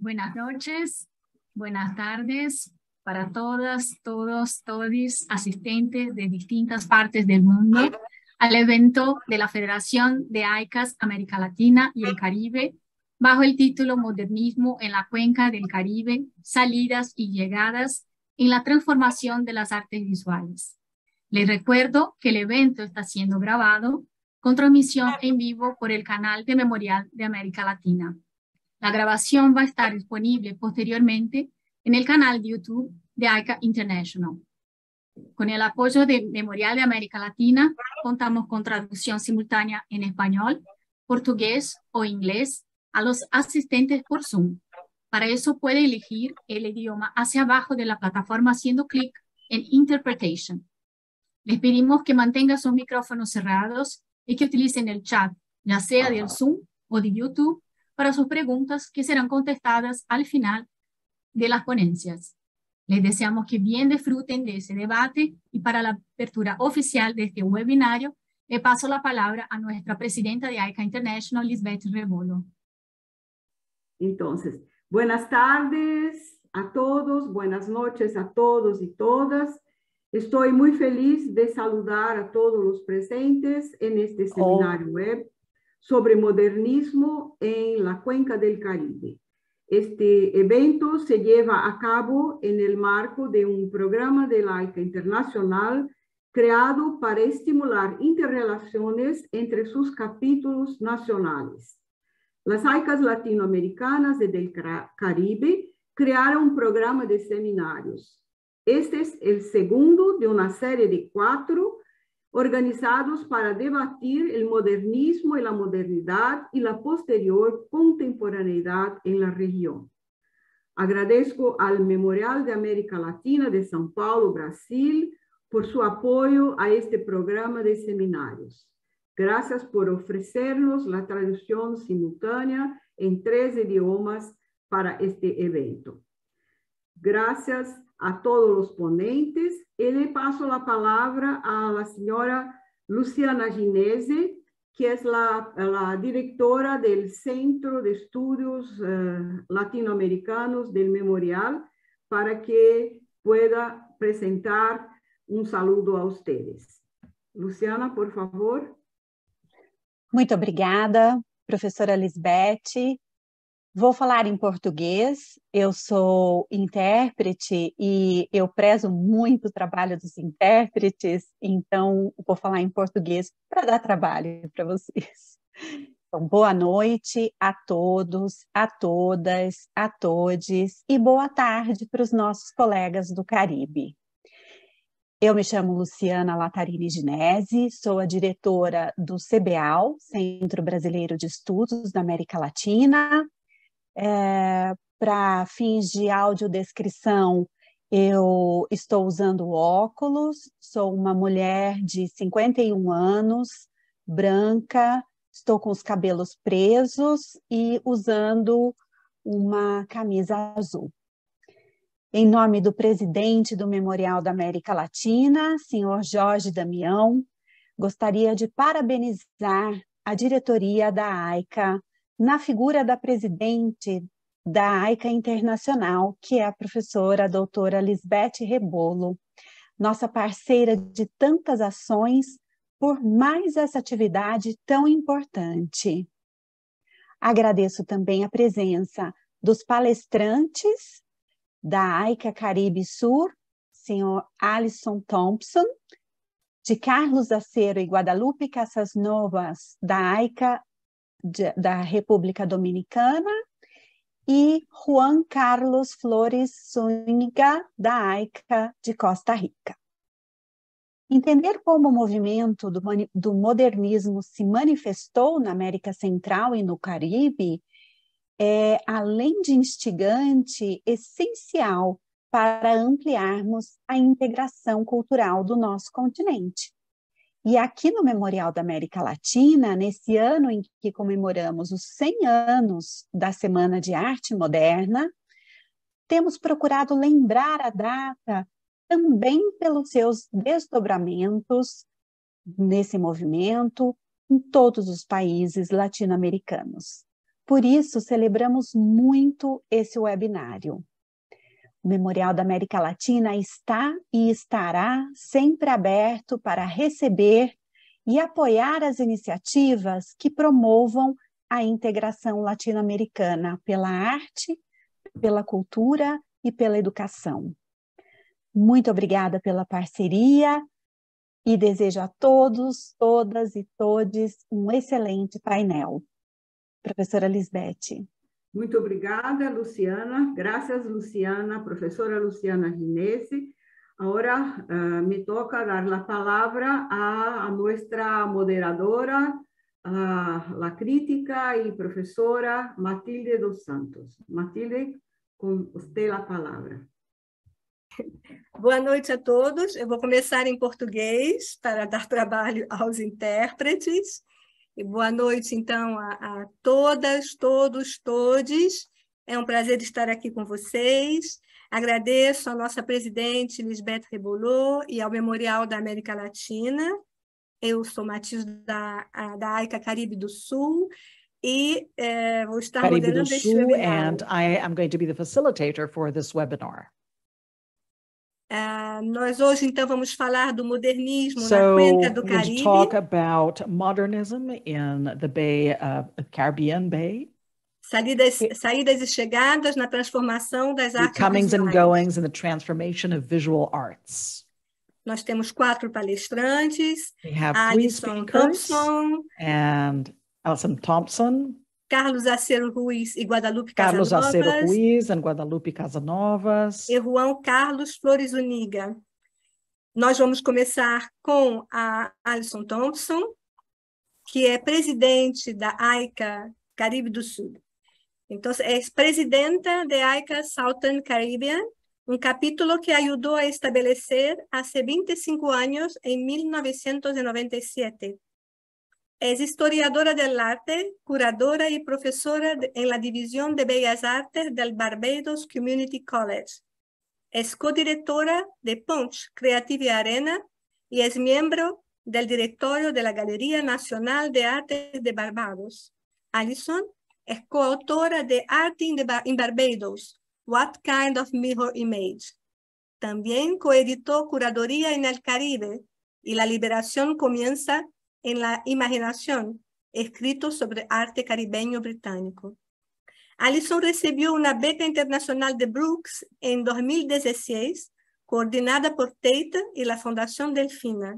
Buenas noches, buenas tardes para todas, todos, todis, asistentes de distintas partes del mundo al evento de la Federación de AICAS América Latina y el Caribe, bajo el título Modernismo en la Cuenca del Caribe, salidas y llegadas en la transformación de las artes visuales. Les recuerdo que el evento está siendo grabado con transmisión en vivo por el canal de Memorial de América Latina. La grabación va a estar disponible posteriormente en el canal de YouTube de AICA International. Con el apoyo de Memorial de América Latina, contamos con traducción simultánea en español, portugués o inglés a los asistentes por Zoom. Para eso puede elegir el idioma hacia abajo de la plataforma haciendo clic en Interpretation. Les pedimos que mantengan sus micrófonos cerrados y que utilicen el chat, ya sea del Zoom o de YouTube, para sus preguntas que serán contestadas al final de las ponencias. Les deseamos que bien disfruten de ese debate y para la apertura oficial de este webinario, le paso la palabra a nuestra presidenta de AICA International, Lisbeth Rebolo. Entonces, buenas tardes a todos, buenas noches a todos y todas. Estoy muy feliz de saludar a todos los presentes en este seminario web sobre modernismo en la Cuenca del Caribe. Este evento se lleva a cabo en el marco de un programa de la AICA Internacional creado para estimular interrelaciones entre sus capítulos nacionales. Las AICAs latinoamericanas y del Caribe crearon un programa de seminarios. Este es el segundo de una serie de 4 organizados para debatir el modernismo y la modernidad y la posterior contemporaneidad en la región. Agradezco al Memorial de América Latina de São Paulo, Brasil, por su apoyo a este programa de seminarios. Gracias por ofrecernos la traducción simultánea en 3 idiomas para este evento. Gracias a todos los ponentes. Y le paso la palabra a la señora Luciana Ginese, que es la directora del Centro de Estudios Latinoamericanos del Memorial, para que pueda presentar un saludo a ustedes. Luciana, por favor. Muito obrigada, professora Lisbeth. Vou falar em português, eu sou intérprete e eu prezo muito o trabalho dos intérpretes, então vou falar em português para dar trabalho para vocês. Então, boa noite a todos, a todas, a todes e boa tarde para os nossos colegas do Caribe. Eu me chamo Luciana Latarini Ginese, sou a diretora do CBAL, Centro Brasileiro de Estudos da América Latina. Para fins de audiodescrição, eu estou usando óculos, sou uma mulher de 51 anos, branca, estou com os cabelos presos e usando uma camisa azul. Em nome do presidente do Memorial da América Latina, senhor Jorge Damião, gostaria de parabenizar a diretoria da AICA na figura da presidente da AICA Internacional, que é a professora doutora Lisbeth Rebolo, nossa parceira de tantas ações, por mais essa atividade tão importante. Agradeço também a presença dos palestrantes da AICA Caribe Sur, senhor Alisson Thompson, de Carlos Acero e Guadalupe Casas Novas, da AICA da República Dominicana, e Juan Carlos Flores Zúñiga, da AICA de Costa Rica. Entender como o movimento do modernismo se manifestou na América Central e no Caribe é, além de instigante, essencial para ampliarmos a integração cultural do nosso continente. E aqui no Memorial da América Latina, nesse ano em que comemoramos os 100 anos da Semana de Arte Moderna, temos procurado lembrar a data também pelos seus desdobramentos nesse movimento em todos os países latino-americanos. Por isso, celebramos muito esse webinário. O Memorial da América Latina está e estará sempre aberto para receber e apoiar as iniciativas que promovam a integração latino-americana pela arte, pela cultura e pela educação. Muito obrigada pela parceria e desejo a todos, todas e todes um excelente painel. Professora Lisbeth. Muito obrigada, Luciana. Gracias, Luciana, professora Luciana Ginesi. Ahora me toca dar la palabra a nuestra moderadora, la crítica y profesora Matilde dos Santos. Matilde, com você a palavra. Boa noite a todos. Eu vou começar em português para dar trabalho aos intérpretes. E boa noite, então, a todas, todos, todes. É um prazer estar aqui com vocês. Agradeço à nossa presidente, Lisbeth Rebolot, e ao Memorial da América Latina. Eu sou Matilde da AICA Caribe do Sul. E vou estar moderando este webinar. And I am going to be the facilitator for this webinar. Nós hoje, então, vamos falar do modernismo na Cuenca do Caribe. So, we'll talk about modernism in the Caribbean Bay. Saídas e chegadas na transformação das artes comings visuais. And goings in the transformation of visual arts. Nós temos 4 palestrantes. We have 3 Alison speakers. Thompson, And Alison Thompson. Carlos Acero Ruiz e Guadalupe Carlos Casanovas. Acero Ruiz and Guadalupe Casanovas. E Juan Carlos Flores Uniga. Nós vamos começar com a Alison Thompson, que é presidente da AICA Caribe do Sul. Então, é presidenta da AICA Southern Caribbean, um capítulo que ajudou a estabelecer há 25 anos, em 1997. Es historiadora del arte, curadora y profesora en la División de Bellas Artes del Barbados Community College. Es codirectora de Punch Creative Arena y es miembro del directorio de la Galería Nacional de Artes de Barbados. Alison es coautora de Art in Barbados, What Kind of Mirror Image. También coeditó Curaduría en el Caribe y La Liberación Comienza en la Imaginación, escrito sobre arte caribeño británico. Alison recibió una beca internacional de Brooks en 2016, coordinada por Tate y la Fundación Delfina.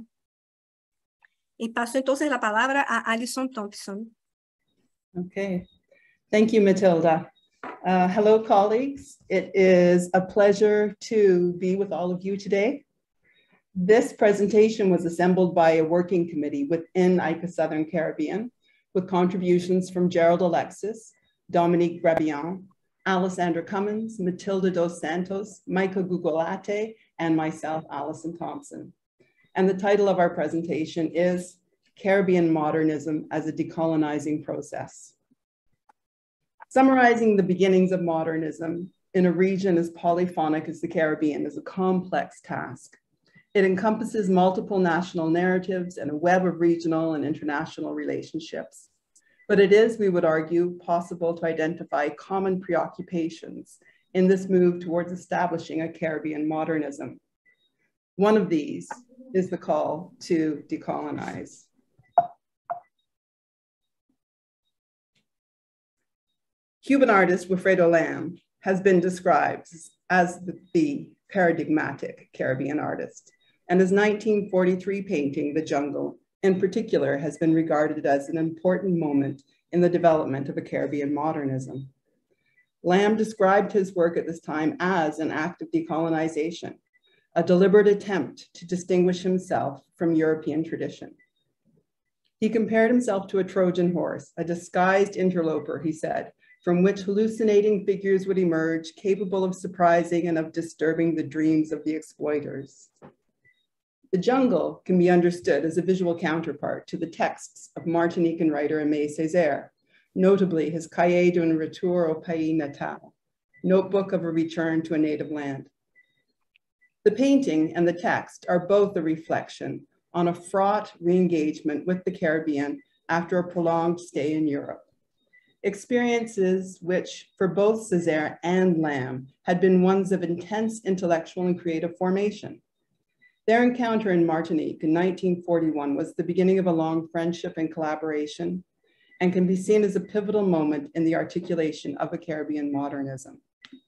Y paso entonces la palabra a Alison Thompson. Okay, thank you, Matilda. Hello, colleagues. It is a pleasure to be with all of you today. This presentation was assembled by a working committee within AICA Southern Caribbean with contributions from Gerald Alexis, Dominique Grabillon, Alessandra Cummins, Matilda dos Santos, Michael Gugolate, and myself, Alison Thompson. And the title of our presentation is Caribbean Modernism as a Decolonizing Process. Summarizing the beginnings of modernism in a region as polyphonic as the Caribbean is a complex task. It encompasses multiple national narratives and a web of regional and international relationships. But it is, we would argue, possible to identify common preoccupations in this move towards establishing a Caribbean modernism. One of these is the call to decolonize. Cuban artist Wilfredo Lam has been described as the paradigmatic Caribbean artist, and his 1943 painting, The Jungle, in particular, has been regarded as an important moment in the development of a Caribbean modernism. Lam described his work at this time as an act of decolonization, a deliberate attempt to distinguish himself from European tradition. He compared himself to a Trojan horse, a disguised interloper, he said, from which hallucinating figures would emerge, capable of surprising and of disturbing the dreams of the exploiters. The Jungle can be understood as a visual counterpart to the texts of Martinican writer Aimé Césaire, notably his Cahier d'un retour au pays natal, Notebook of a Return to a Native Land. The painting and the text are both a reflection on a fraught re-engagement with the Caribbean after a prolonged stay in Europe. experiences which for both Césaire and Lamb had been ones of intense intellectual and creative formation. Their encounter in Martinique in 1941 was the beginning of a long friendship and collaboration, and can be seen as a pivotal moment in the articulation of a Caribbean modernism.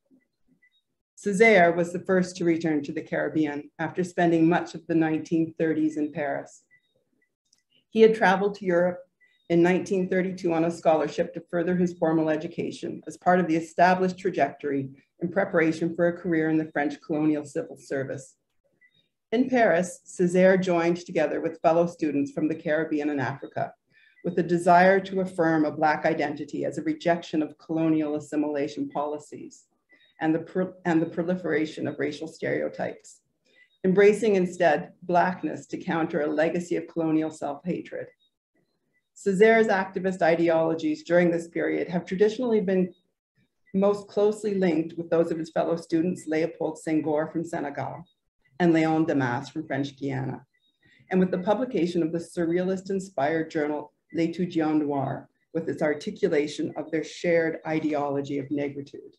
Césaire was the first to return to the Caribbean after spending much of the 1930s in Paris. He had traveled to Europe in 1932 on a scholarship to further his formal education as part of the established trajectory in preparation for a career in the French colonial civil service. In Paris, Césaire joined together with fellow students from the Caribbean and Africa with a desire to affirm a Black identity as a rejection of colonial assimilation policies and the proliferation of racial stereotypes, embracing instead Blackness to counter a legacy of colonial self-hatred. Césaire's activist ideologies during this period have traditionally been most closely linked with those of his fellow students, Léopold Senghor from Senegal and Léon Damas from French Guiana, and with the publication of the surrealist-inspired journal L'Étudiant Noir, with its articulation of their shared ideology of negritude.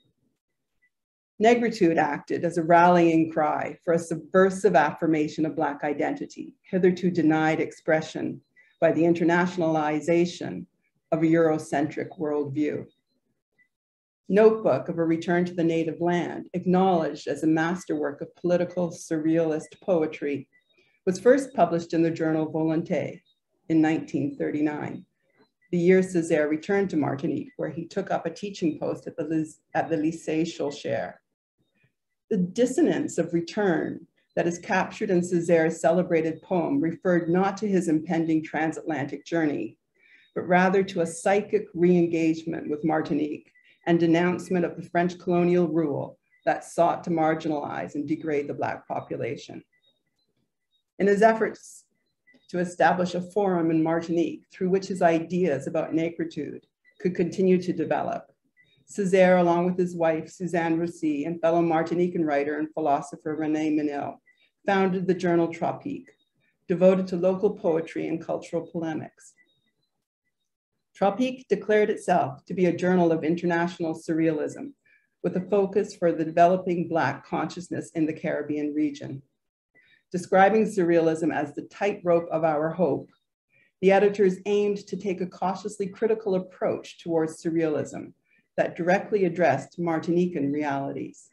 Negritude acted as a rallying cry for a subversive affirmation of Black identity, hitherto denied expression by the internationalization of a Eurocentric worldview. Notebook of a Return to the Native Land, acknowledged as a masterwork of political surrealist poetry, was first published in the journal Volonté in 1939, the year Césaire returned to Martinique, where he took up a teaching post at the Lycée Schœlcher. The dissonance of return that is captured in Césaire's celebrated poem referred not to his impending transatlantic journey, but rather to a psychic re-engagement with Martinique and denouncement of the French colonial rule that sought to marginalize and degrade the Black population. In his efforts to establish a forum in Martinique through which his ideas about negritude could continue to develop, Césaire, along with his wife, Suzanne Roussy, and fellow Martinican writer and philosopher René Menil, founded the journal Tropique, devoted to local poetry and cultural polemics. Tropique declared itself to be a journal of international surrealism, with a focus for the developing Black consciousness in the Caribbean region. Describing surrealism as the tightrope of our hope, the editors aimed to take a cautiously critical approach towards surrealism that directly addressed Martinican realities.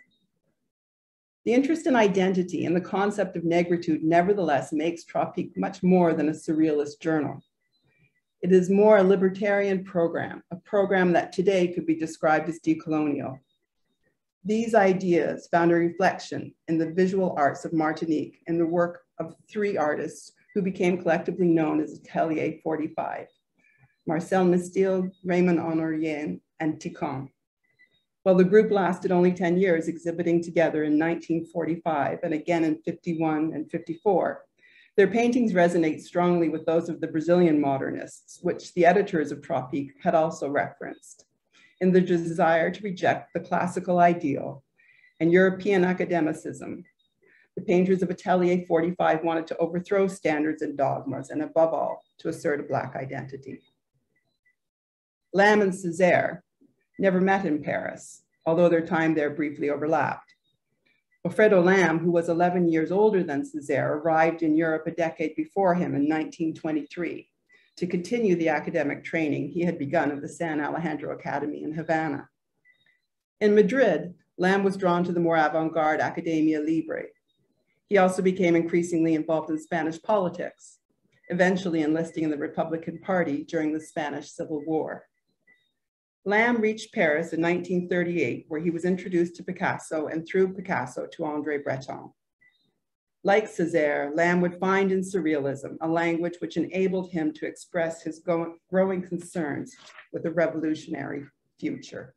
The interest in identity and the concept of negritude nevertheless makes Tropique much more than a surrealist journal. It is more a libertarian program, a program that today could be described as decolonial. These ideas found a reflection in the visual arts of Martinique and the work of 3 artists who became collectively known as Atelier 45, Marcel Mistil, Raymond Honorien, and Ticon. While the group lasted only 10 years, exhibiting together in 1945 and again in 51 and 54, their paintings resonate strongly with those of the Brazilian modernists, which the editors of Tropique had also referenced, in the desire to reject the classical ideal and European academicism. The painters of Atelier 45 wanted to overthrow standards and dogmas, and above all, to assert a Black identity. Lamb and Césaire never met in Paris, although their time there briefly overlapped. Wilfredo Lamb, who was 11 years older than Césaire, arrived in Europe a decade before him in 1923 to continue the academic training he had begun at the San Alejandro Academy in Havana. In Madrid, Lamb was drawn to the more avant-garde Academia Libre. He also became increasingly involved in Spanish politics, eventually enlisting in the Republican Party during the Spanish Civil War. Lamb reached Paris in 1938, where he was introduced to Picasso and through Picasso to André Breton. Like Césaire, Lamb would find in surrealism a language which enabled him to express his growing concerns with a revolutionary future.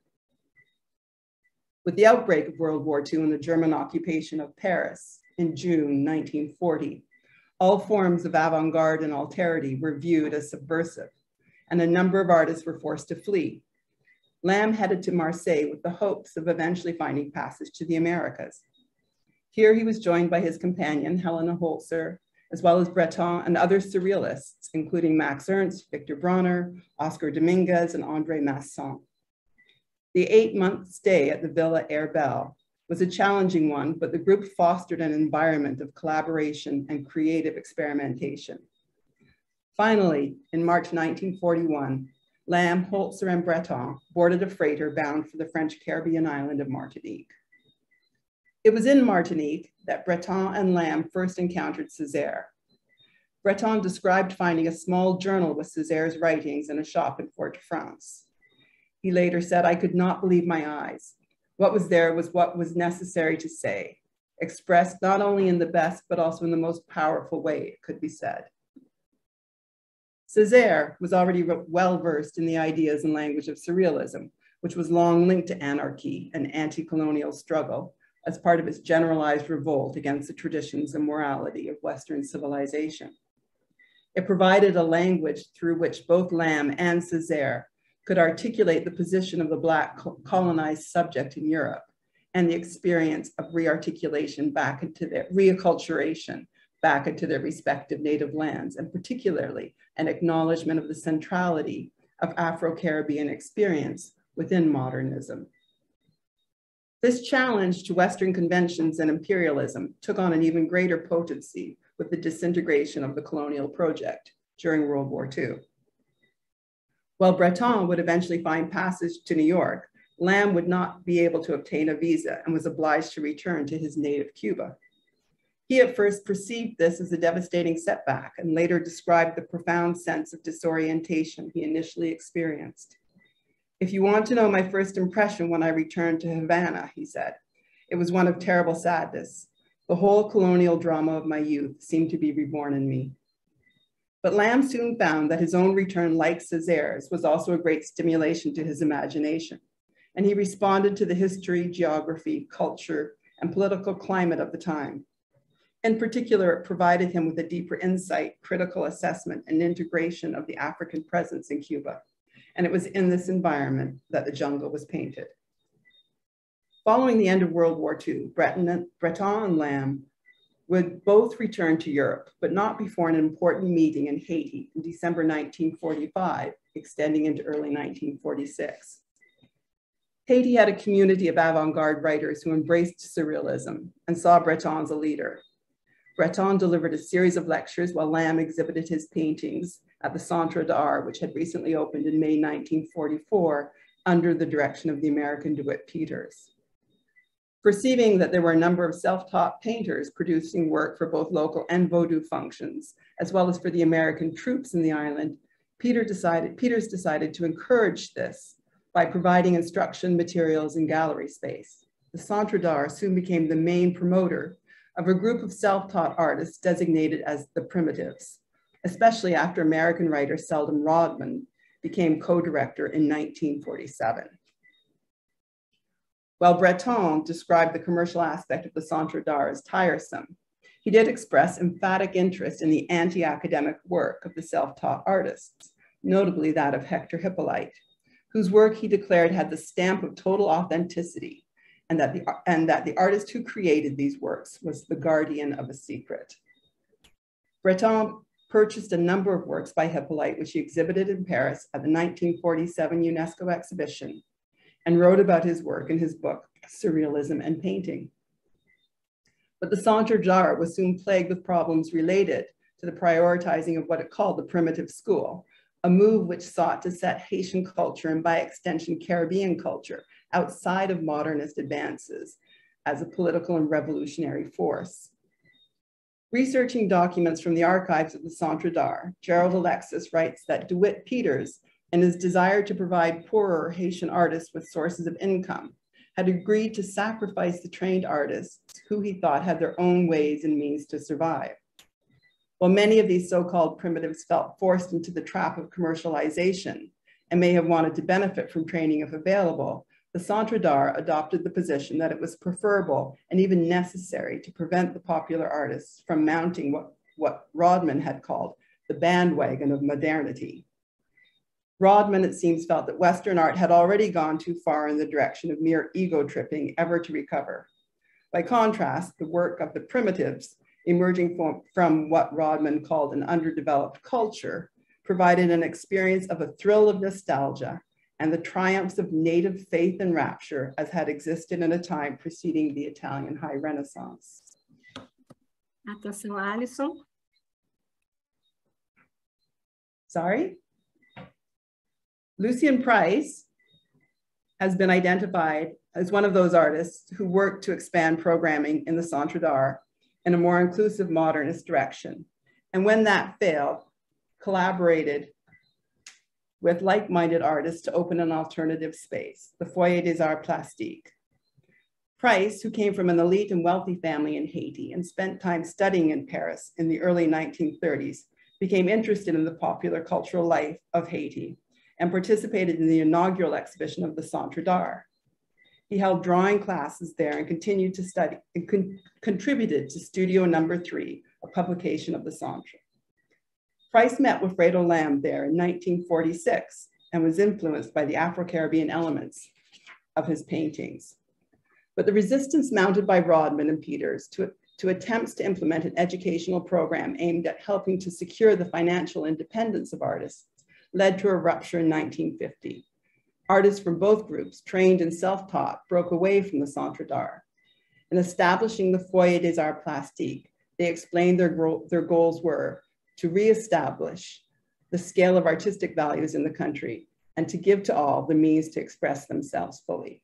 With the outbreak of World War II and the German occupation of Paris in June 1940, all forms of avant-garde and alterity were viewed as subversive, and a number of artists were forced to flee. Lamb headed to Marseille with the hopes of eventually finding passage to the Americas. Here he was joined by his companion, Helena Holzer, as well as Breton and other surrealists, including Max Ernst, Victor Bronner, Oscar Dominguez, and André Masson. The 8-month stay at the Villa Herbel was a challenging one, but the group fostered an environment of collaboration and creative experimentation. Finally, in March 1941, Lamb, Holzer, and Breton boarded a freighter bound for the French Caribbean island of Martinique. It was in Martinique that Breton and Lamb first encountered Césaire. Breton described finding a small journal with Césaire's writings in a shop in Fort-de-France. He later said, "I could not believe my eyes. What was there was what was necessary to say, expressed not only in the best, but also in the most powerful way it could be said." Césaire was already well-versed in the ideas and language of surrealism, which was long linked to anarchy and anti-colonial struggle as part of its generalized revolt against the traditions and morality of Western civilization. It provided a language through which both Lamb and Césaire could articulate the position of the Black colonized subject in Europe and the experience of rearticulation back into their reacculturation back into their respective native lands, and particularly an acknowledgement of the centrality of Afro-Caribbean experience within modernism. This challenge to Western conventions and imperialism took on an even greater potency with the disintegration of the colonial project during World War II. While Breton would eventually find passage to New York, Lamb would not be able to obtain a visa and was obliged to return to his native Cuba. He at first perceived this as a devastating setback and later described the profound sense of disorientation he initially experienced. "If you want to know my first impression when I returned to Havana," he said, "it was one of terrible sadness. The whole colonial drama of my youth seemed to be reborn in me." But Lamb soon found that his own return, like Césaire's, was also a great stimulation to his imagination, and he responded to the history, geography, culture, and political climate of the time. In particular, it provided him with a deeper insight, critical assessment, and integration of the African presence in Cuba. And it was in this environment that The Jungle was painted. Following the end of World War II, Breton and Lamb would both return to Europe, but not before an important meeting in Haiti in December 1945, extending into early 1946. Haiti had a community of avant-garde writers who embraced surrealism and saw Breton as a leader. Breton delivered a series of lectures while Lamb exhibited his paintings at the Centre d'Art, which had recently opened in May 1944 under the direction of the American DeWitt Peters. Perceiving that there were a number of self-taught painters producing work for both local and Vodou functions, as well as for the American troops in the island, Peters decided to encourage this by providing instruction materials and gallery space. The Centre d'Art soon became the main promoter of a group of self-taught artists designated as the Primitives, especially after American writer Selden Rodman became co-director in 1947. While Breton described the commercial aspect of the Centre d'Art as tiresome, he did express emphatic interest in the anti-academic work of the self-taught artists, notably that of Hector Hippolyte, whose work he declared had the stamp of total authenticity, and that the artist who created these works was the guardian of a secret. Breton purchased a number of works by Hippolyte, which he exhibited in Paris at the 1947 UNESCO exhibition, and wrote about his work in his book, Surrealism and Painting. But the Centre d'Art was soon plagued with problems related to the prioritizing of what it called the primitive school, a move which sought to set Haitian culture and by extension Caribbean culture outside of modernist advances as a political and revolutionary force. Researching documents from the archives of the Centre d'Art, Gerald Alexis writes that DeWitt Peters, in his desire to provide poorer Haitian artists with sources of income, had agreed to sacrifice the trained artists who he thought had their own ways and means to survive. While many of these so-called primitives felt forced into the trap of commercialization and may have wanted to benefit from training if available, the Centre d'Art adopted the position that it was preferable and even necessary to prevent the popular artists from mounting what Rodman had called the bandwagon of modernity. Rodman, it seems, felt that Western art had already gone too far in the direction of mere ego tripping ever to recover. By contrast, the work of the primitives emerging from what Rodman called an underdeveloped culture, provided an experience of a thrill of nostalgia and the triumphs of native faith and rapture as had existed in a time preceding the Italian High Renaissance. Atenção, Alison. Sorry? Lucian Price has been identified as one of those artists who worked to expand programming in the Centre d'Art in a more inclusive modernist direction. And when that failed, collaborated with like-minded artists to open an alternative space, the Foyer des Arts Plastiques. Price, who came from an elite and wealthy family in Haiti and spent time studying in Paris in the early 1930s, became interested in the popular cultural life of Haiti and participated in the inaugural exhibition of the Centre d'Art. He held drawing classes there and continued to study and contributed to Studio No. 3, a publication of the Centre. Price met Wilfredo Lamb there in 1946 and was influenced by the Afro-Caribbean elements of his paintings. But the resistance mounted by Rodman and Peters to attempts to implement an educational program aimed at helping to secure the financial independence of artists led to a rupture in 1950. Artists from both groups, trained and self-taught, broke away from the Centre d'Art. In establishing the Foyer des Arts Plastiques, they explained their goals were to reestablish the scale of artistic values in the country and to give to all the means to express themselves fully.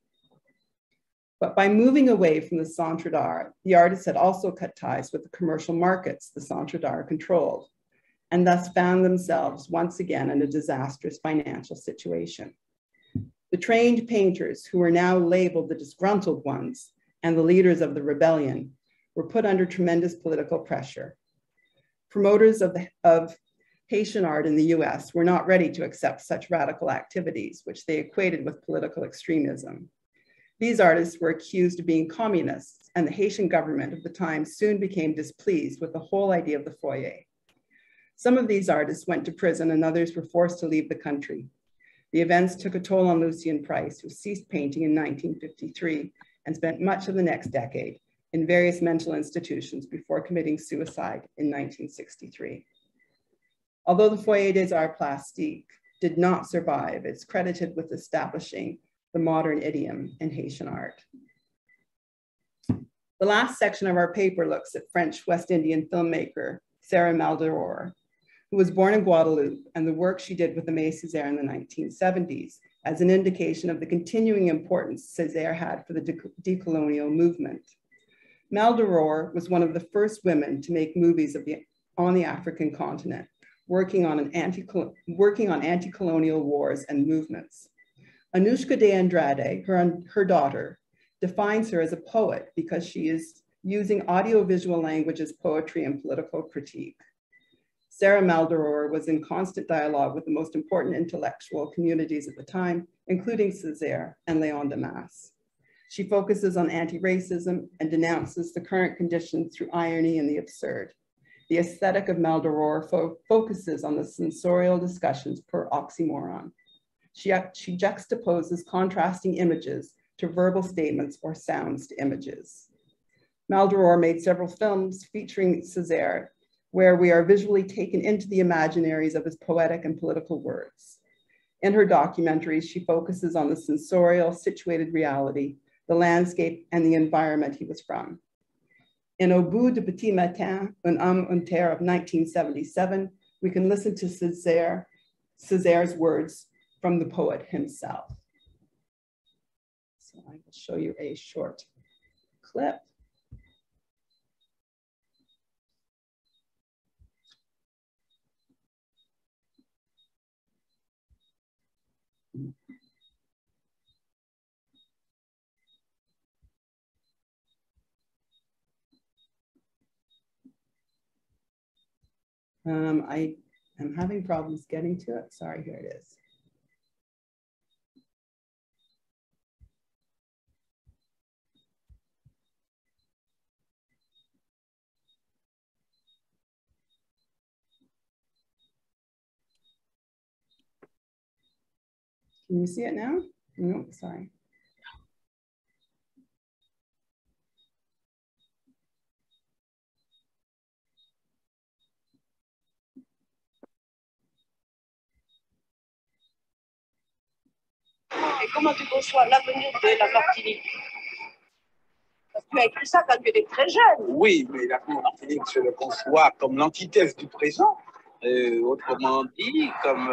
But by moving away from the Centre d'Art, the artists had also cut ties with the commercial markets the Centre d'Art controlled, and thus found themselves once again in a disastrous financial situation. The trained painters, who were now labeled the disgruntled ones and the leaders of the rebellion, were put under tremendous political pressure. Promoters of Haitian art in the US were not ready to accept such radical activities, which they equated with political extremism. These artists were accused of being communists, and the Haitian government of the time soon became displeased with the whole idea of the foyer. Some of these artists went to prison and others were forced to leave the country. The events took a toll on Lucian Price, who ceased painting in 1953 and spent much of the next decade in various mental institutions before committing suicide in 1963. Although the Foyer des Arts Plastiques did not survive, it's credited with establishing the modern idiom in Haitian art. The last section of our paper looks at French West Indian filmmaker Sarah Maldoror, who was born in Guadeloupe, and the work she did with Aimé Césaire in the 1970s as an indication of the continuing importance Césaire had for the decolonial movement. Maldoror was one of the first women to make movies on the African continent, working on anti-colonial wars and movements. Anushka de Andrade, her daughter, defines her as a poet because she is using audiovisual language as poetry and political critique. Sarah Maldoror was in constant dialogue with the most important intellectual communities at the time, including Césaire and Léon Damas. She focuses on anti-racism and denounces the current conditions through irony and the absurd. The aesthetic of Maldoror focuses on the sensorial discussions per oxymoron. She juxtaposes contrasting images to verbal statements or sounds to images. Maldoror made several films featuring Césaire, where we are visually taken into the imaginaries of his poetic and political words. In her documentaries, she focuses on the sensorial, situated reality, the landscape, and the environment he was from. In Au bout du petit matin, Un homme, une terre of 1977, we can listen to Césaire's words from the poet himself. So I will show you a short clip. I am having problems getting to it. Sorry, here it is. Can you see it now? No, sorry. Et comment tu conçois l'avenir de la Martinique? Parce que tu as écrit ça quand tu étais très jeune. Oui, mais l'avenir de la Martinique, je le conçois comme l'antithèse du présent. Autrement dit, comme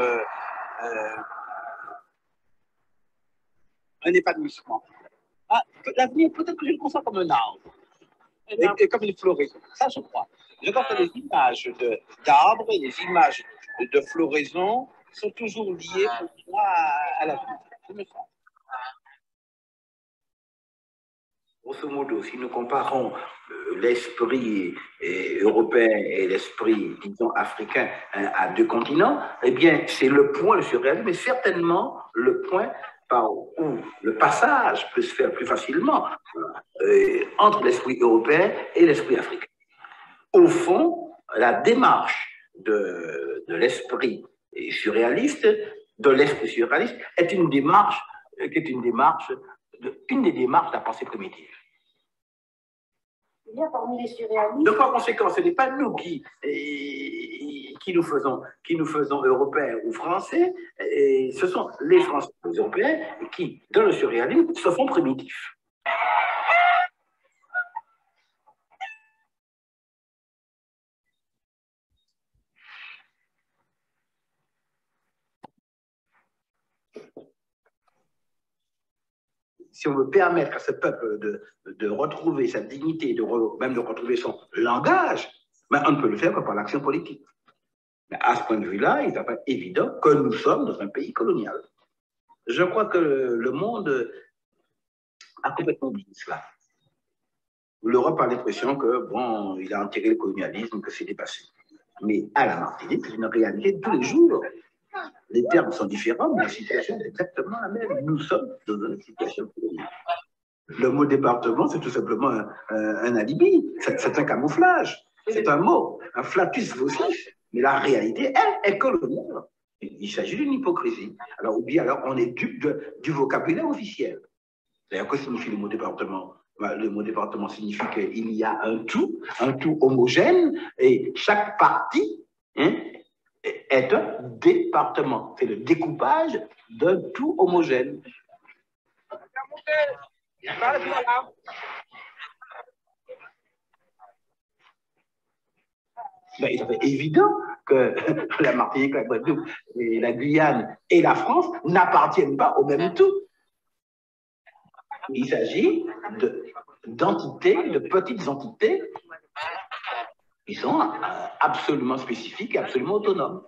un épanouissement. Ah, l'avenir, peut-être que je le conçois comme un arbre. Et comme une floraison. Ça, je crois. Je crois que les images d'arbres et les images de floraison sont toujours liées pour moi à la vie. Je me sens. Grosso modo, si nous comparons l'esprit européen et l'esprit, disons, africain à deux continents, eh bien, c'est le point surréaliste, mais certainement le point par où le passage peut se faire plus facilement entre l'esprit européen et l'esprit africain. Au fond, la démarche de l'esprit surréaliste, est une démarche une des démarches de la pensée primitive. Il y a parmi les surréalistes. Donc, par conséquent, ce n'est pas nous qui nous faisons européens ou français, et ce sont les Français et les Européens qui, dans le surréalisme, se font primitifs. Si on veut permettre à ce peuple de retrouver sa dignité, même de retrouver son langage, mais on ne peut le faire que par l'action politique. Mais à ce point de vue-là, il est évident que nous sommes dans un pays colonial. Je crois que le monde a complètement oublié cela. L'Europe a l'impression que, bon, il a enterré le colonialisme, que c'est dépassé. Mais à la Martinique, c'est une réalité de tous les jours. Les termes sont différents, mais la situation est exactement la même. Nous sommes dans une situation coloniale. Le mot département, c'est tout simplement un alibi. C'est un camouflage. C'est un mot, un flatus vocis. Mais la réalité, elle, est coloniale. Il s'agit d'une hypocrisie. Alors, on est dupe du vocabulaire officiel. D'ailleurs, que signifie le mot département? Le mot département signifie qu'il y a un tout homogène, et chaque partie est un département. C'est le découpage d'un tout homogène. Ben, il est évident que la Martinique, la Guadeloupe, et la Guyane et la France n'appartiennent pas au même tout. Il s'agit d'entités, de petites entités qui sont absolument spécifiques et absolument autonomes.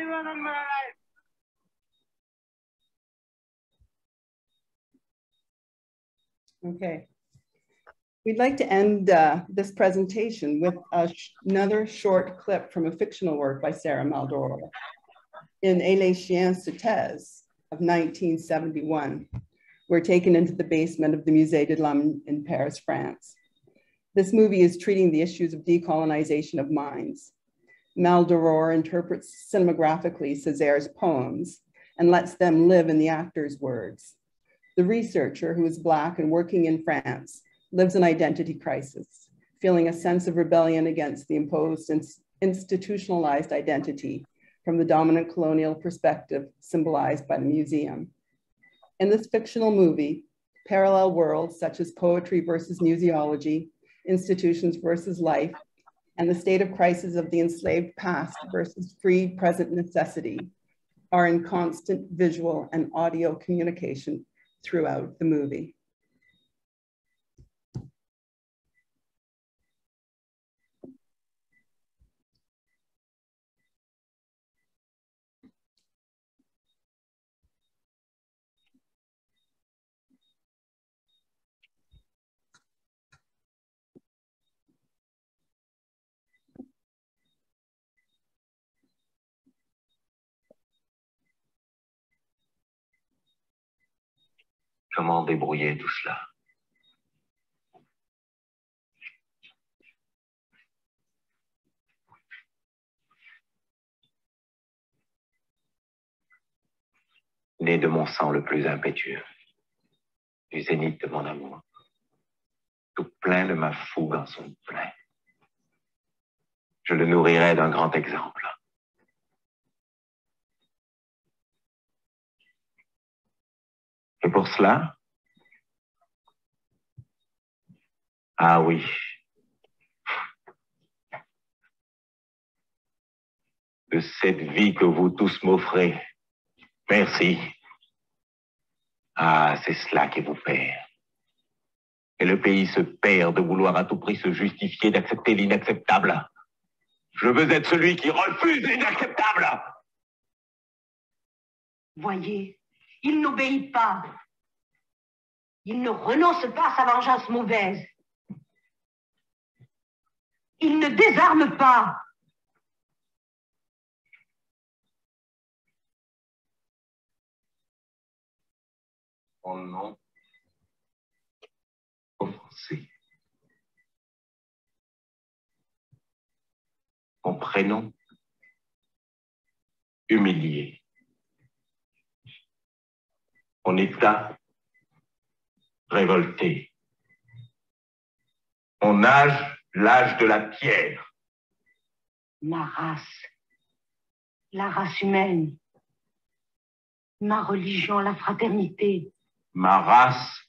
Okay. We'd like to end this presentation with another short clip from a fictional work by Sarah Maldoror. In Et les chiens se taisent of 1971, we're taken into the basement of the Musée de l'Homme in Paris, France. This movie is treating the issues of decolonization of minds. Maldoror interprets cinemagraphically Césaire's poems and lets them live in the actor's words. The researcher, who is Black and working in France, lives an identity crisis, feeling a sense of rebellion against the imposed and institutionalized identity from the dominant colonial perspective symbolized by the museum. In this fictional movie, parallel worlds such as poetry versus museology, institutions versus life, and the state of crisis of the enslaved past versus free present necessity are in constant visual and audio communication throughout the movie. Comment débrouiller tout cela? Né de mon sang le plus impétueux, du zénith de mon amour, tout plein de ma fougue en son plein. Je le nourrirai d'un grand exemple. Et pour pour cela? Ah oui. De cette vie que vous tous m'offrez. Merci. Ah, c'est cela qui vous perd. Et le pays se perd de vouloir à tout prix se justifier d'accepter l'inacceptable. Je veux être celui qui refuse l'inacceptable. Voyez, il n'obéit pas. Il ne renonce pas à sa vengeance mauvaise. Il ne désarme pas. Mon nom offensé. Mon prénom humilié. Mon état révolté. Mon âge, l'âge de la pierre. Ma race, la race humaine. Ma religion, la fraternité. Ma race,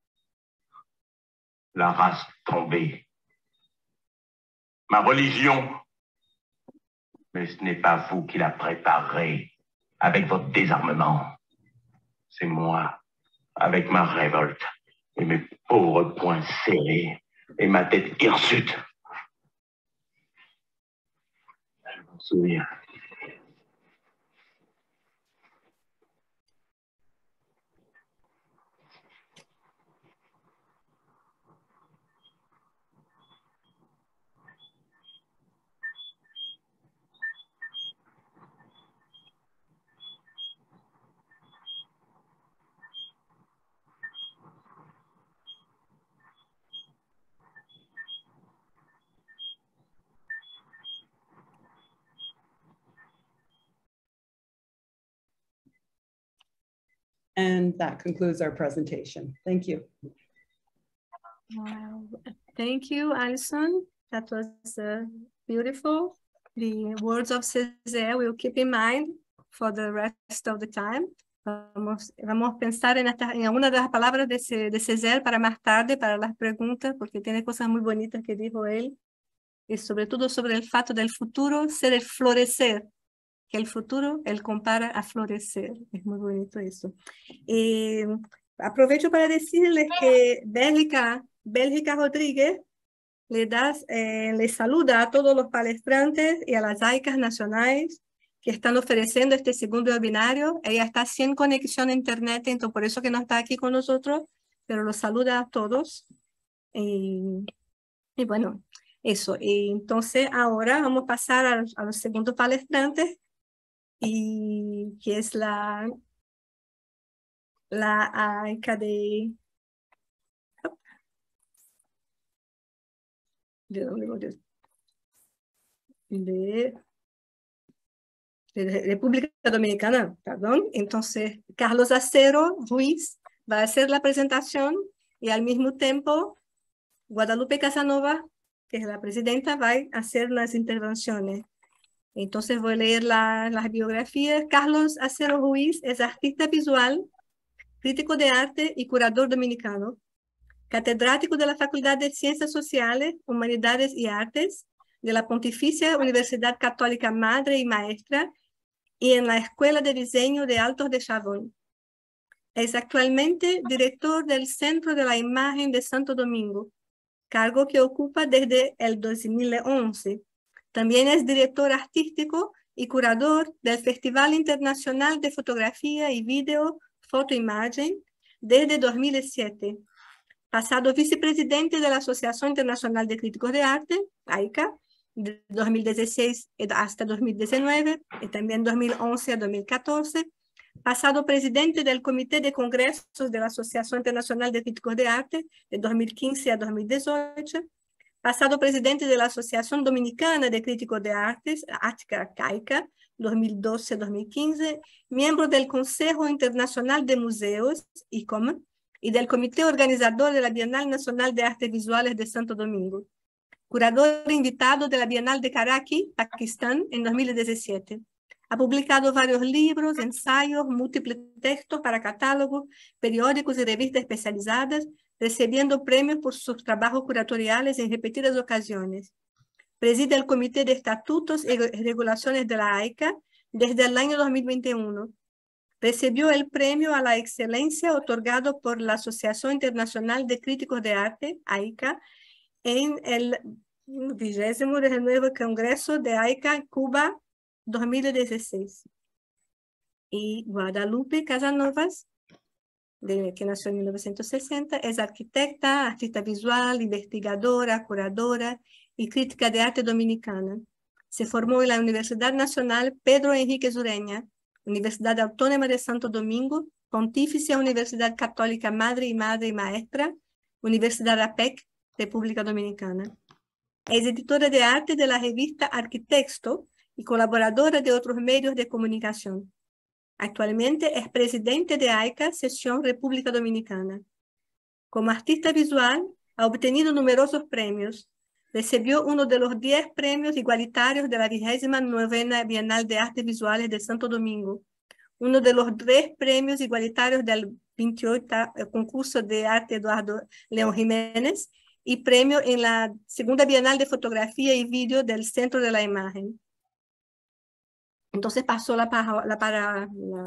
la race tombée. Ma religion, mais ce n'est pas vous qui la préparez avec votre désarmement. C'est moi, avec ma révolte et mes pauvres poings serrés et ma tête hirsute. Je m'en souviens. And that concludes our presentation. Thank you. Wow. Thank you, Alison. That was beautiful. The words of César we'll keep in mind for the rest of the time. Vamos pensar en alguna de las palabras de César para más tarde, para las preguntas, porque tiene cosas muy bonitas que dijo él. Y sobre todo sobre el fato del futuro ser el florecer. Que el futuro, él compara a florecer. Es muy bonito eso. Aprovecho para decirles que Bélgica Rodríguez le saluda a todos los palestrantes y a las AICAs nacionales que están ofreciendo este segundo webinario. Ella está sin conexión a internet, entonces por eso que no está aquí con nosotros, pero los saluda a todos. Y bueno, eso. Y entonces ahora vamos a pasar a los segundos palestrantes, y que es la AICA de República Dominicana, perdón. Entonces, Carlos Acero Ruiz va a hacer la presentación y al mismo tiempo Guadalupe Casanova, que es la presidenta, va a hacer las intervenciones. Entonces voy a leer las biografías. Carlos Acero Ruiz es artista visual, crítico de arte y curador dominicano, catedrático de la Facultad de Ciencias Sociales, Humanidades y Artes de la Pontificia Universidad Católica Madre y Maestra y en la Escuela de Diseño de Altos de Chabón. Es actualmente director del Centro de la Imagen de Santo Domingo, cargo que ocupa desde el 2011. También es director artístico y curador del Festival Internacional de Fotografía y Video Fotoimagen desde 2007. Pasado vicepresidente de la Asociación Internacional de Críticos de Arte, AICA, de 2016 hasta 2019 y también 2011 a 2014. Pasado presidente del Comité de Congresos de la Asociación Internacional de Críticos de Arte de 2015 a 2018. Pasado presidente de la Asociación Dominicana de Críticos de Artes, ATCA-CAICA, 2012-2015, miembro del Consejo Internacional de Museos, ICOM, y del Comité Organizador de la Bienal Nacional de Artes Visuales de Santo Domingo. Curador invitado de la Bienal de Karachi, Pakistán, en 2017. Ha publicado varios libros, ensayos, múltiples textos para catálogos, periódicos y revistas especializadas, recibiendo premios por sus trabajos curatoriales en repetidas ocasiones. Preside el Comité de Estatutos y Regulaciones de la AICA desde el año 2021. Recibió el Premio a la Excelencia otorgado por la Asociación Internacional de Críticos de Arte, AICA, en el 29º Congreso de AICA Cuba 2016. Y Guadalupe Casanovas, que nació en 1960, es arquitecta, artista visual, investigadora, curadora y crítica de arte dominicana. Se formó en la Universidad Nacional Pedro Enríquez Ureña, Universidad Autónoma de Santo Domingo, Pontificia Universidad Católica Madre y Maestra, Universidad APEC, República Dominicana. Es editora de arte de la revista Arquitexto y colaboradora de otros medios de comunicación. Actualmente es presidente de AICA, Sección República Dominicana. Como artista visual, ha obtenido numerosos premios. Recibió uno de los 10 premios igualitarios de la 29ª Bienal de Artes Visuales de Santo Domingo, uno de los 3 premios igualitarios del 28º Concurso de Arte Eduardo León Jiménez y premio en la Segunda Bienal de Fotografía y Vídeo del Centro de la Imagen. Entonces pasó la palabra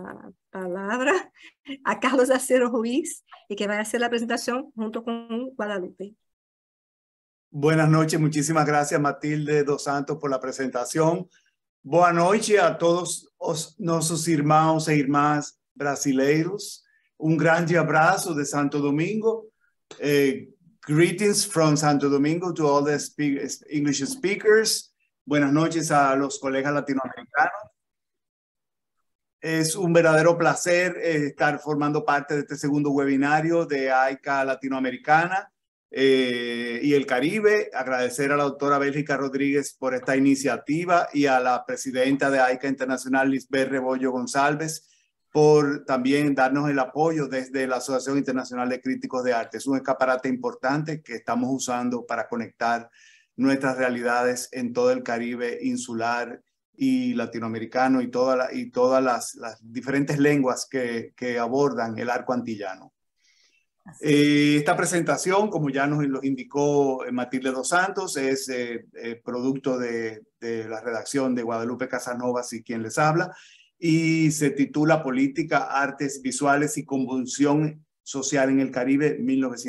a Carlos Acero Ruiz, y que va a hacer la presentación junto con Guadalupe. Buenas noches, muchísimas gracias Matilde dos Santos por la presentación. Boa noite a todos os nossos irmãos e irmãs brasileiros. Um grande abraço de Santo Domingo. Greetings from Santo Domingo to all the English speakers. Buenas noches a los colegas latinoamericanos. Es un verdadero placer estar formando parte de este segundo webinario de AICA Latinoamericana y el Caribe. Agradecer a la doctora Bélgica Rodríguez por esta iniciativa y a la presidenta de AICA Internacional, Lisbeth Rebollo González, por también darnos el apoyo desde la Asociación Internacional de Críticos de Arte. Es un escaparate importante que estamos usando para conectar nuestras realidades en todo el Caribe insular y latinoamericano y todas las diferentes lenguas que abordan el arco antillano. Esta presentación, como ya nos lo indicó Matilde dos Santos, es producto de la redacción de Guadalupe Casanovas y quien les habla, y se titula Política, Artes Visuales y Convulsión Social en el Caribe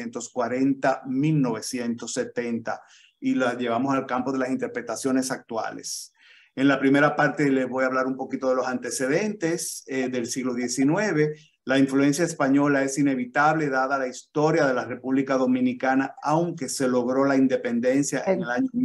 1940-1970, y la llevamos al campo de las interpretaciones actuales. En la primera parte les voy a hablar un poquito de los antecedentes del siglo XIX. La influencia española es inevitable dada la historia de la República Dominicana, aunque se logró la independencia en el año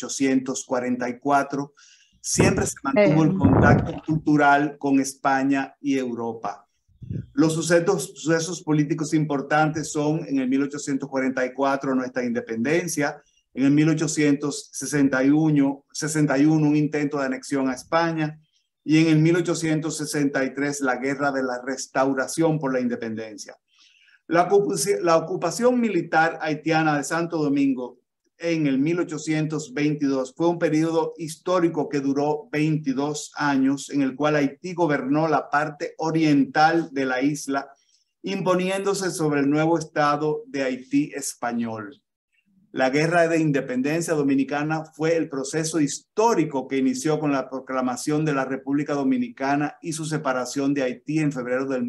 1844. Siempre se mantuvo el contacto cultural con España y Europa. Los sucesos políticos importantes son en el 1844 nuestra independencia, en el 1861 un intento de anexión a España y en el 1863 la Guerra de la Restauración por la Independencia. La ocupación militar haitiana de Santo Domingo en el 1822 fue un periodo histórico que duró 22 años, en el cual Haití gobernó la parte oriental de la isla, imponiéndose sobre el nuevo estado de Haití español. La Guerra de Independencia Dominicana fue el proceso histórico que inició con la proclamación de la República Dominicana y su separación de Haití en febrero del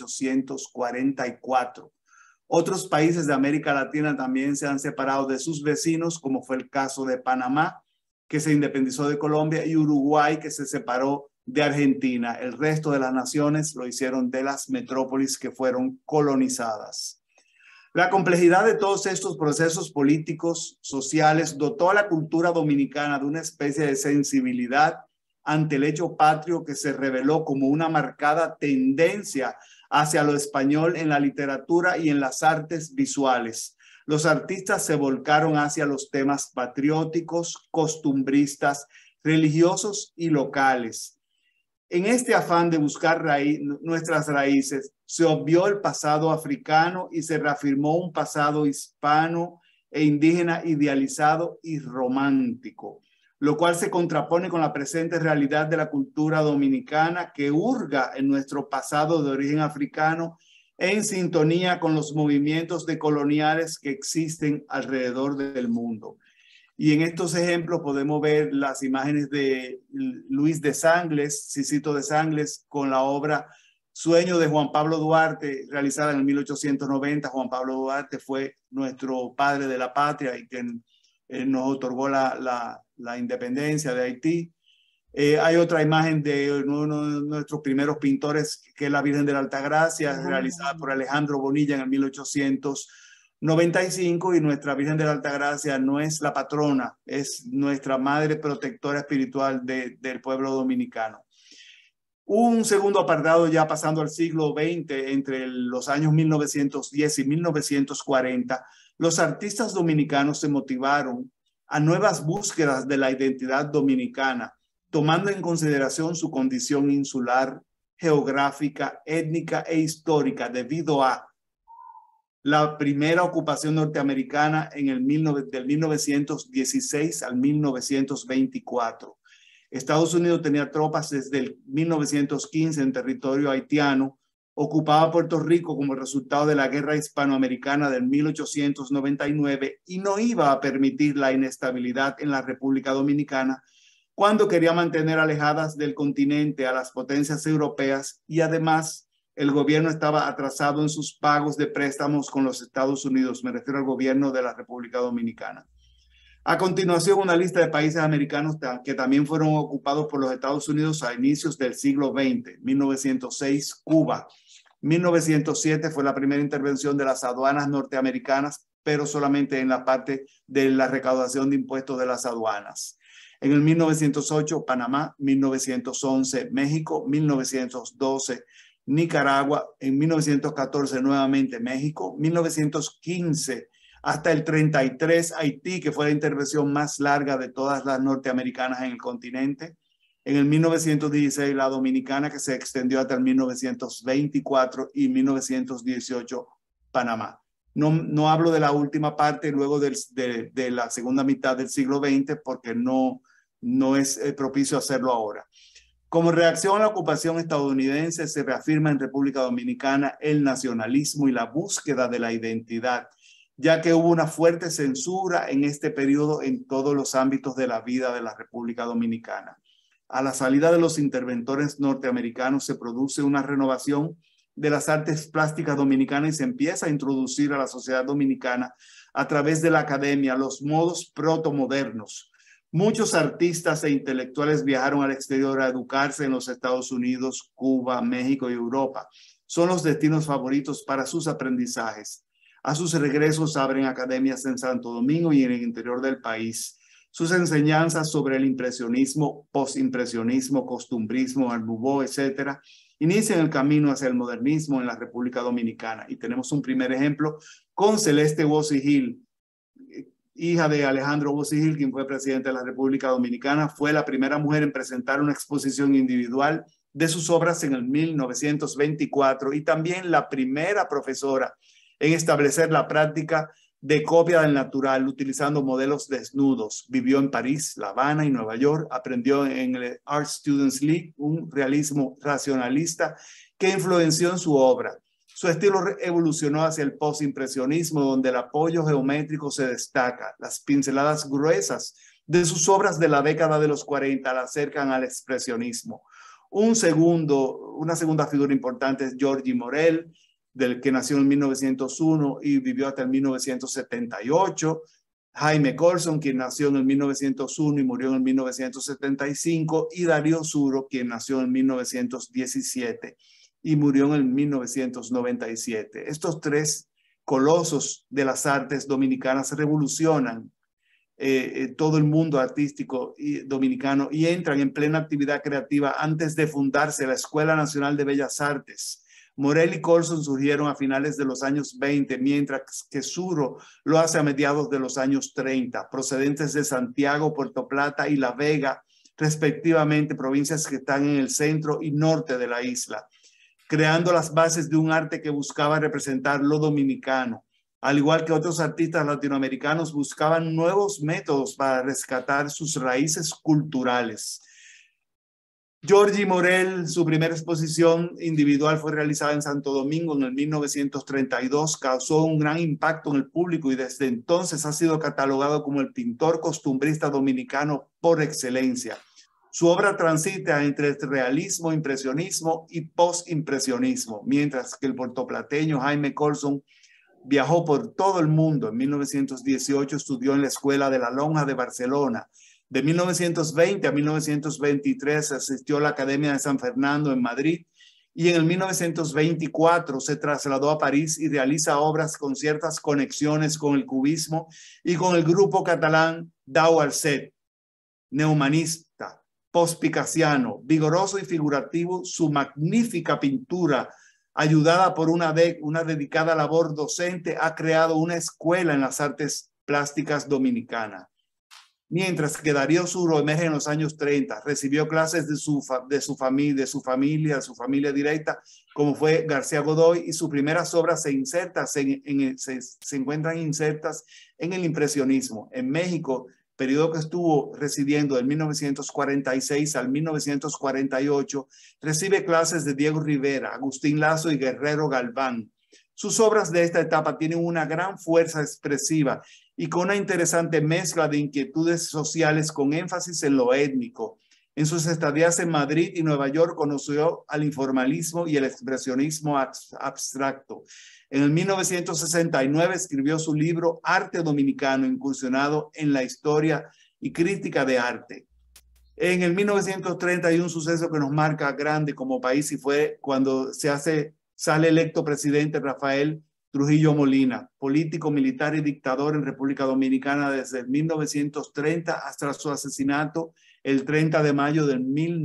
1844. Otros países de América Latina también se han separado de sus vecinos, como fue el caso de Panamá, que se independizó de Colombia, y Uruguay, que se separó de Argentina. El resto de las naciones lo hicieron de las metrópolis que fueron colonizadas. La complejidad de todos estos procesos políticos, sociales, dotó a la cultura dominicana de una especie de sensibilidad ante el hecho patrio que se reveló como una marcada tendencia hacia lo español en la literatura y en las artes visuales. Los artistas se volcaron hacia los temas patrióticos, costumbristas, religiosos y locales. En este afán de buscar nuestras raíces, se obvió el pasado africano y se reafirmó un pasado hispano e indígena idealizado y romántico. lo cual se contrapone con la presente realidad de la cultura dominicana que hurga en nuestro pasado de origen africano en sintonía con los movimientos decoloniales que existen alrededor del mundo. Y en estos ejemplos podemos ver las imágenes de Luis de Sangles, Cicito de Sangles, con la obra Sueño de Juan Pablo Duarte, realizada en el 1890. Juan Pablo Duarte fue nuestro padre de la patria y quien nos otorgó la independencia de Haití. Hay otra imagen de uno de nuestros primeros pintores, que es la Virgen de la Altagracia, realizada por Alejandro Bonilla en el 1895, y nuestra Virgen de la Altagracia no es la patrona, es nuestra madre protectora espiritual del pueblo dominicano. Un segundo apartado, ya pasando al siglo XX, entre los años 1910 y 1940, los artistas dominicanos se motivaron a nuevas búsquedas de la identidad dominicana, tomando en consideración su condición insular, geográfica, étnica e histórica debido a la primera ocupación norteamericana del 1916 al 1924. Estados Unidos tenía tropas desde el 1915 en territorio haitiano, ocupaba Puerto Rico como resultado de la guerra hispanoamericana del 1899 y no iba a permitir la inestabilidad en la República Dominicana cuando quería mantener alejadas del continente a las potencias europeas, y además el gobierno estaba atrasado en sus pagos de préstamos con los Estados Unidos. Me refiero al gobierno de la República Dominicana. A continuación, una lista de países americanos que también fueron ocupados por los Estados Unidos a inicios del siglo XX. 1906, Cuba. 1907 fue la primera intervención de las aduanas norteamericanas, pero solamente en la parte de la recaudación de impuestos de las aduanas. En el 1908, Panamá. 1911, México. 1912, Nicaragua. En 1914, nuevamente México. 1915, hasta el 33, Haití, que fue la intervención más larga de todas las norteamericanas en el continente. En el 1916, la dominicana, que se extendió hasta el 1924, y 1918, Panamá. No hablo de la última parte, luego de la segunda mitad del siglo XX, porque no es propicio hacerlo ahora. Como reacción a la ocupación estadounidense, se reafirma en República Dominicana el nacionalismo y la búsqueda de la identidad, ya que hubo una fuerte censura en este periodo en todos los ámbitos de la vida de la República Dominicana. A la salida de los interventores norteamericanos se produce una renovación de las artes plásticas dominicanas y se empieza a introducir a la sociedad dominicana a través de la academia los modos protomodernos. Muchos artistas e intelectuales viajaron al exterior a educarse en los Estados Unidos, Cuba, México y Europa. Son los destinos favoritos para sus aprendizajes. A sus regresos abren academias en Santo Domingo y en el interior del país. Sus enseñanzas sobre el impresionismo, postimpresionismo, costumbrismo, Art Nouveau, etc., inician el camino hacia el modernismo en la República Dominicana. Y tenemos un primer ejemplo con Celeste Bossi Gil, hija de Alejandro Bossi Gil, quien fue presidente de la República Dominicana. Fue la primera mujer en presentar una exposición individual de sus obras en el 1924 y también la primera profesora en establecer la práctica de copia del natural utilizando modelos desnudos. Vivió en París, La Habana y Nueva York. Aprendió en el Art Students League, un realismo racionalista que influenció en su obra. Su estilo evolucionó hacia el postimpresionismo, donde el apoyo geométrico se destaca. Las pinceladas gruesas de sus obras de la década de los 40 la acercan al expresionismo. Una segunda figura importante es Georgie Morel, del que nació en 1901 y vivió hasta el 1978. Jaime Colson, quien nació en el 1901 y murió en el 1975. Y Darío Suro, quien nació en 1917 y murió en el 1997. Estos tres colosos de las artes dominicanas revolucionan todo el mundo artístico dominicano y entran en plena actividad creativa antes de fundarse la Escuela Nacional de Bellas Artes. Morel y Colson surgieron a finales de los años 20, mientras que Suro lo hace a mediados de los años 30, procedentes de Santiago, Puerto Plata y La Vega, respectivamente, provincias que están en el centro y norte de la isla, creando las bases de un arte que buscaba representar lo dominicano, Al igual que otros artistas latinoamericanos, buscaban nuevos métodos para rescatar sus raíces culturales. Giorgi Morel, su primera exposición individual fue realizada en Santo Domingo en el 1932, causó un gran impacto en el público y desde entonces ha sido catalogado como el pintor costumbrista dominicano por excelencia. Su obra transita entre el realismo, impresionismo y postimpresionismo, mientras que el puertoplateño Jaime Colson viajó por todo el mundo. En 1918 estudió en la Escuela de la Lonja de Barcelona. De 1920 a 1923 asistió a la Academia de San Fernando en Madrid y en el 1924 se trasladó a París y realiza obras con ciertas conexiones con el cubismo y con el grupo catalán Dau al Set, neumanista, post-picasiano, vigoroso y figurativo. Su magnífica pintura, ayudada por una dedicada labor docente, ha creado una escuela en las artes plásticas dominicanas. Mientras que Darío Suro emerge en los años 30, recibió clases de su familia directa, como fue García Godoy, y sus primeras obras se encuentran insertas en el impresionismo. En México, periodo que estuvo residiendo del 1946 al 1948, recibe clases de Diego Rivera, Agustín Lazo y Guerrero Galván. Sus obras de esta etapa tienen una gran fuerza expresiva y con una interesante mezcla de inquietudes sociales con énfasis en lo étnico. En sus estadías en Madrid y Nueva York conoció al informalismo y el expresionismo abstracto. En el 1969 escribió su libro Arte Dominicano, incursionado en la historia y crítica de arte. En el 1930 hay un suceso que nos marca grande como país y fue cuando sale electo presidente Rafael Trujillo Molina, político, militar y dictador en República Dominicana desde 1930 hasta su asesinato el 30 de mayo de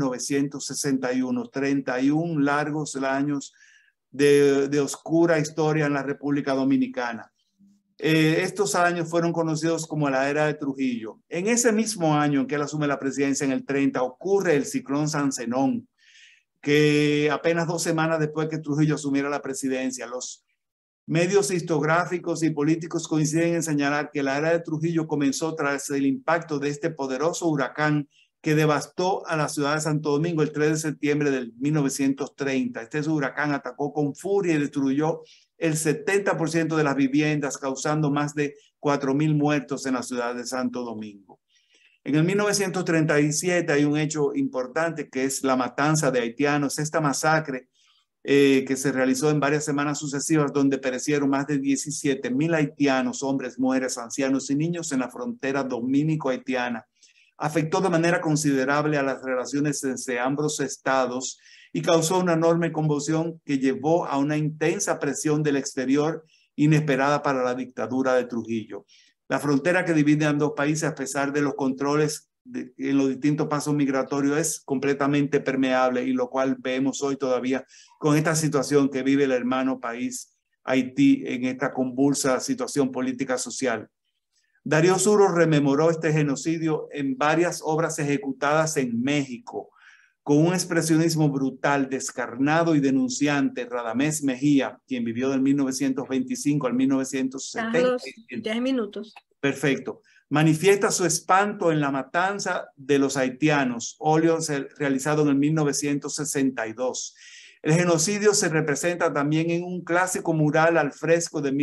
1961. 31 largos años de oscura historia en la República Dominicana. Estos años fueron conocidos como la era de Trujillo. En ese mismo año en que él asume la presidencia, en el 30, ocurre el ciclón San Zenón, que apenas 2 semanas después que Trujillo asumiera la presidencia, los medios historiográficos y políticos coinciden en señalar que la era de Trujillo comenzó tras el impacto de este poderoso huracán que devastó a la ciudad de Santo Domingo el 3 de septiembre de 1930. Este huracán atacó con furia y destruyó el 70% de las viviendas, causando más de 4.000 muertos en la ciudad de Santo Domingo. En el 1937 hay un hecho importante que es la matanza de haitianos, esta masacre que se realizó en varias semanas sucesivas, donde perecieron más de 17.000 haitianos, hombres, mujeres, ancianos y niños en la frontera dominico-haitiana. Afectó de manera considerable a las relaciones entre ambos estados y causó una enorme conmoción que llevó a una intensa presión del exterior inesperada para la dictadura de Trujillo. La frontera que divide a ambos países, a pesar de los controles en los distintos pasos migratorios, es completamente permeable, y lo cual vemos hoy todavía con esta situación que vive el hermano país Haití en esta convulsa situación política social. Darío Suro rememoró este genocidio en varias obras ejecutadas en México, con un expresionismo brutal, descarnado y denunciante. Radamés Mejía, quien vivió del 1925 al 1970. Carlos, 10 minutos. Perfecto. Manifiesta su espanto en la matanza de los haitianos, óleo realizado en el 1962. El genocidio se representa también en un clásico mural al fresco de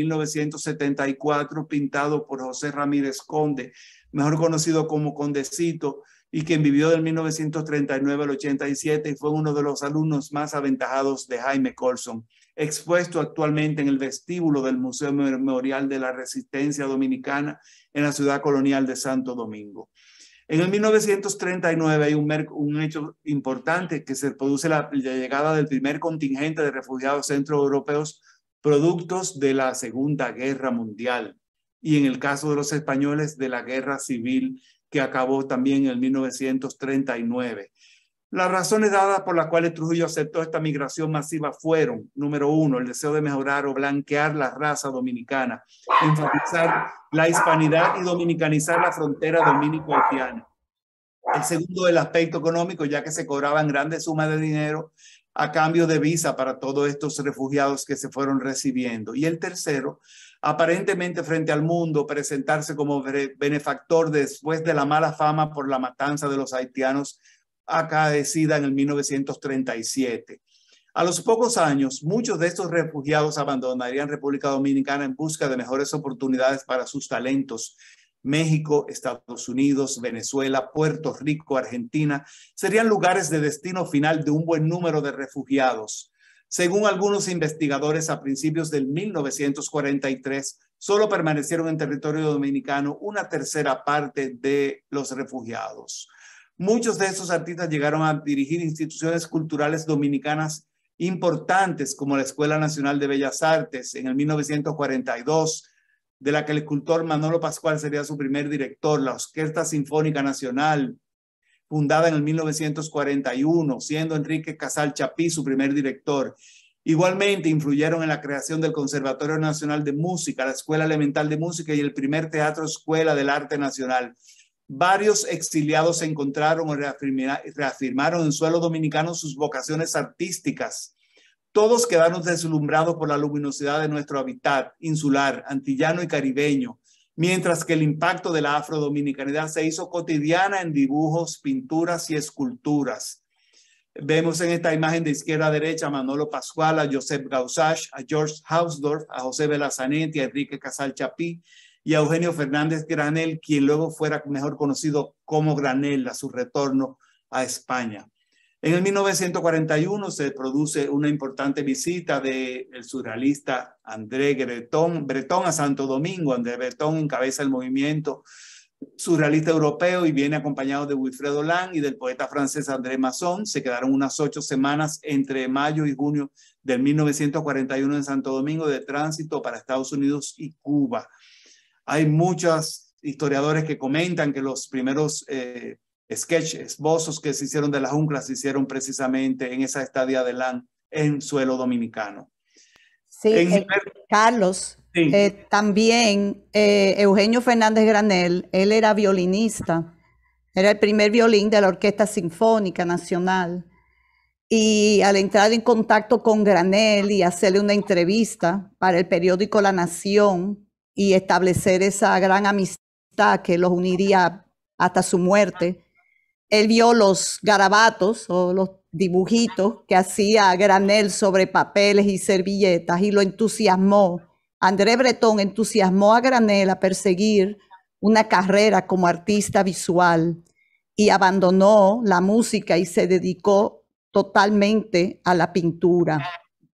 1974 pintado por José Ramírez Conde, mejor conocido como Condecito, y quien vivió del 1939 al 87 y fue uno de los alumnos más aventajados de Jaime Colson, expuesto actualmente en el vestíbulo del Museo Memorial de la Resistencia Dominicana en la ciudad colonial de Santo Domingo. En el 1939 hay un hecho importante, que se produce la llegada del primer contingente de refugiados centroeuropeos productos de la Segunda Guerra Mundial, y en el caso de los españoles de la Guerra Civil, que acabó también en el 1939. Las razones dadas por las cuales Trujillo aceptó esta migración masiva fueron, número 1, el deseo de mejorar o blanquear la raza dominicana, enfatizar la hispanidad y dominicanizar la frontera dominico-haitiana. El segundo, el aspecto económico, ya que se cobraban grandes sumas de dinero a cambio de visa para todos estos refugiados que se fueron recibiendo. Y el tercero, aparentemente frente al mundo, presentarse como benefactor después de la mala fama por la matanza de los haitianos acaecida en el 1937. A los pocos años, muchos de estos refugiados abandonarían República Dominicana en busca de mejores oportunidades para sus talentos. México, Estados Unidos, Venezuela, Puerto Rico, Argentina serían lugares de destino final de un buen número de refugiados. Según algunos investigadores, a principios del 1943, solo permanecieron en territorio dominicano una tercera parte de los refugiados. Muchos de estos artistas llegaron a dirigir instituciones culturales dominicanas importantes, como la Escuela Nacional de Bellas Artes en el 1942, de la que el escultor Manolo Pascual sería su primer director, la Orquesta Sinfónica Nacional, fundada en el 1941, siendo Enrique Casal Chapí su primer director. Igualmente influyeron en la creación del Conservatorio Nacional de Música, la Escuela Elemental de Música y el primer Teatro Escuela del Arte Nacional. Varios exiliados se encontraron o reafirmaron en suelo dominicano sus vocaciones artísticas. Todos quedaron deslumbrados por la luminosidad de nuestro hábitat insular, antillano y caribeño, mientras que el impacto de la afrodominicanidad se hizo cotidiana en dibujos, pinturas y esculturas. Vemos en esta imagen de izquierda a derecha a Manolo Pascual, a Joseph Gausach, a George Hausdorff, a José Velazanetti, a Enrique Casal Chapí y a Eugenio Fernández Granel, quien luego fuera mejor conocido como Granel a su retorno a España. En el 1941 se produce una importante visita del surrealista André Breton a Santo Domingo. André Breton encabeza el movimiento surrealista europeo y viene acompañado de Wilfredo Lang y del poeta francés André Masson. Se quedaron unas 8 semanas entre mayo y junio del 1941 en Santo Domingo de tránsito para Estados Unidos y Cuba. Hay muchos historiadores que comentan que los primeros esbozos que se hicieron de la jungla se hicieron precisamente en esa estadía de Lang en suelo dominicano. Sí, Carlos, sí. También Eugenio Fernández Granel, él era violinista, era el primer violín de la Orquesta Sinfónica Nacional, y al entrar en contacto con Granel y hacerle una entrevista para el periódico La Nación y establecer esa gran amistad que los uniría hasta su muerte, él vio los garabatos o los dibujitos que hacía Granel sobre papeles y servilletas y lo entusiasmó. André Breton entusiasmó a Granel a perseguir una carrera como artista visual y abandonó la música y se dedicó totalmente a la pintura.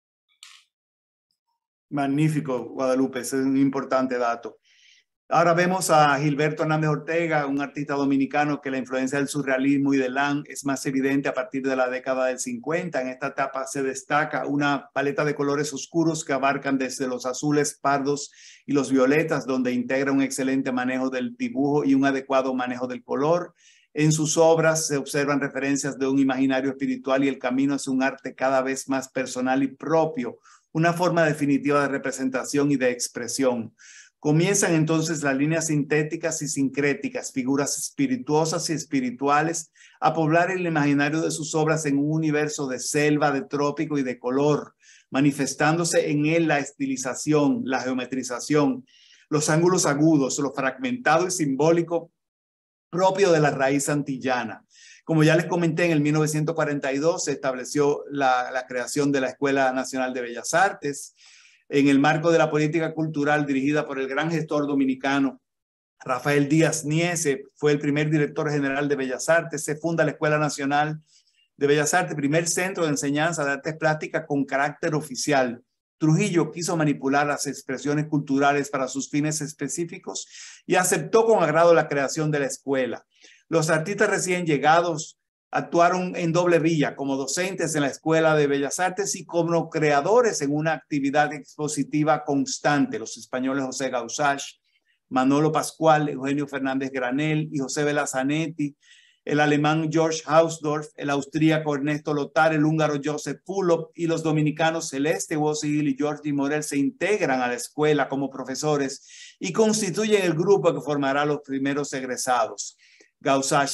Magnífico, Guadalupe, ese es un importante dato. Ahora vemos a Gilberto Hernández Ortega, un artista dominicano que la influencia del surrealismo y de Lang es más evidente a partir de la década del 50. En esta etapa se destaca una paleta de colores oscuros que abarcan desde los azules, pardos y los violetas, donde integra un excelente manejo del dibujo y un adecuado manejo del color. En sus obras se observan referencias de un imaginario espiritual y el camino hacia un arte cada vez más personal y propio, una forma definitiva de representación y de expresión. Comienzan entonces las líneas sintéticas y sincréticas, figuras espirituosas y espirituales, a poblar el imaginario de sus obras en un universo de selva, de trópico y de color, manifestándose en él la estilización, la geometrización, los ángulos agudos, lo fragmentado y simbólico propio de la raíz antillana. Como ya les comenté, en el 1942 se estableció la creación de la Escuela Nacional de Bellas Artes. En el marco de la política cultural dirigida por el gran gestor dominicano Rafael Díaz Niese, fue el primer director general de Bellas Artes. Se funda la Escuela Nacional de Bellas Artes, primer centro de enseñanza de artes plásticas con carácter oficial. Trujillo quiso manipular las expresiones culturales para sus fines específicos y aceptó con agrado la creación de la escuela. Los artistas recién llegados actuaron en doble vía, como docentes en la Escuela de Bellas Artes y como creadores en una actividad expositiva constante. Los españoles José Gausach, Manolo Pascual, Eugenio Fernández Granel y José Velazanetti, el alemán George Hausdorff, el austríaco Ernesto Lothar, el húngaro Joseph Fulop y los dominicanos Celeste Wossigil y Georgi Morel se integran a la escuela como profesores y constituyen el grupo que formará los primeros egresados. Gausach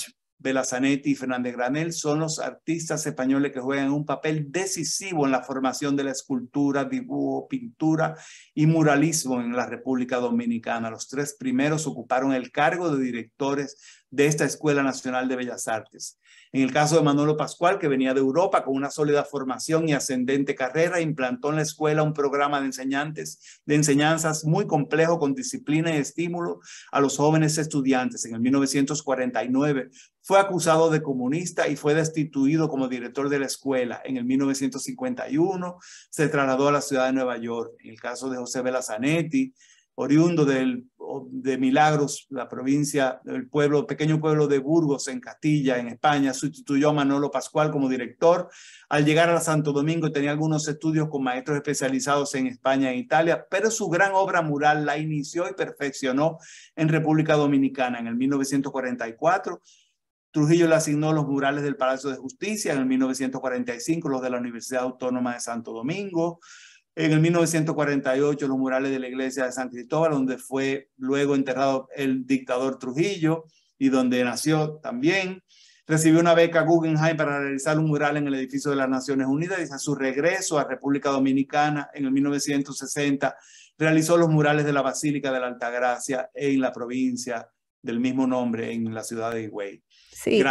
Bela Zanetti y Fernández Granell son los artistas españoles que juegan un papel decisivo en la formación de la escultura, dibujo, pintura y muralismo en la República Dominicana. Los tres primeros ocuparon el cargo de directores de esta Escuela Nacional de Bellas Artes. En el caso de Manolo Pascual, que venía de Europa con una sólida formación y ascendente carrera, implantó en la escuela un programa de enseñanzas muy complejo con disciplina y estímulo a los jóvenes estudiantes. En el 1949 fue acusado de comunista y fue destituido como director de la escuela. En el 1951 se trasladó a la ciudad de Nueva York. En el caso de José Bela Zanetti, oriundo de Milagros, la provincia, el pequeño pueblo de Burgos en Castilla, en España, sustituyó a Manolo Pascual como director. Al llegar a Santo Domingo tenía algunos estudios con maestros especializados en España e Italia, pero su gran obra mural la inició y perfeccionó en República Dominicana. En el 1944, Trujillo le asignó los murales del Palacio de Justicia, en el 1945 los de la Universidad Autónoma de Santo Domingo, en el 1948 los murales de la iglesia de San Cristóbal, donde fue luego enterrado el dictador Trujillo y donde nació también. Recibió una beca Guggenheim para realizar un mural en el edificio de las Naciones Unidas y a su regreso a República Dominicana en el 1960 realizó los murales de la Basílica de la Altagracia en la provincia del mismo nombre, en la ciudad de Higüey. Sí.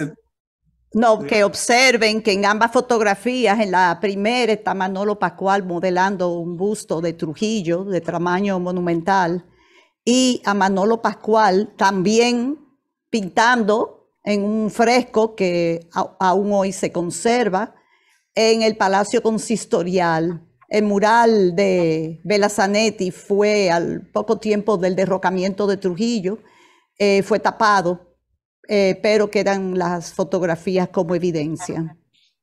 No, que observen que en ambas fotografías, en la primera está Manolo Pascual modelando un busto de Trujillo de tamaño monumental y a Manolo Pascual también pintando en un fresco que aún hoy se conserva en el Palacio Consistorial. El mural de Bela Zanetti fue al poco tiempo del derrocamiento de Trujillo, fue tapado. Pero quedan las fotografías como evidencia.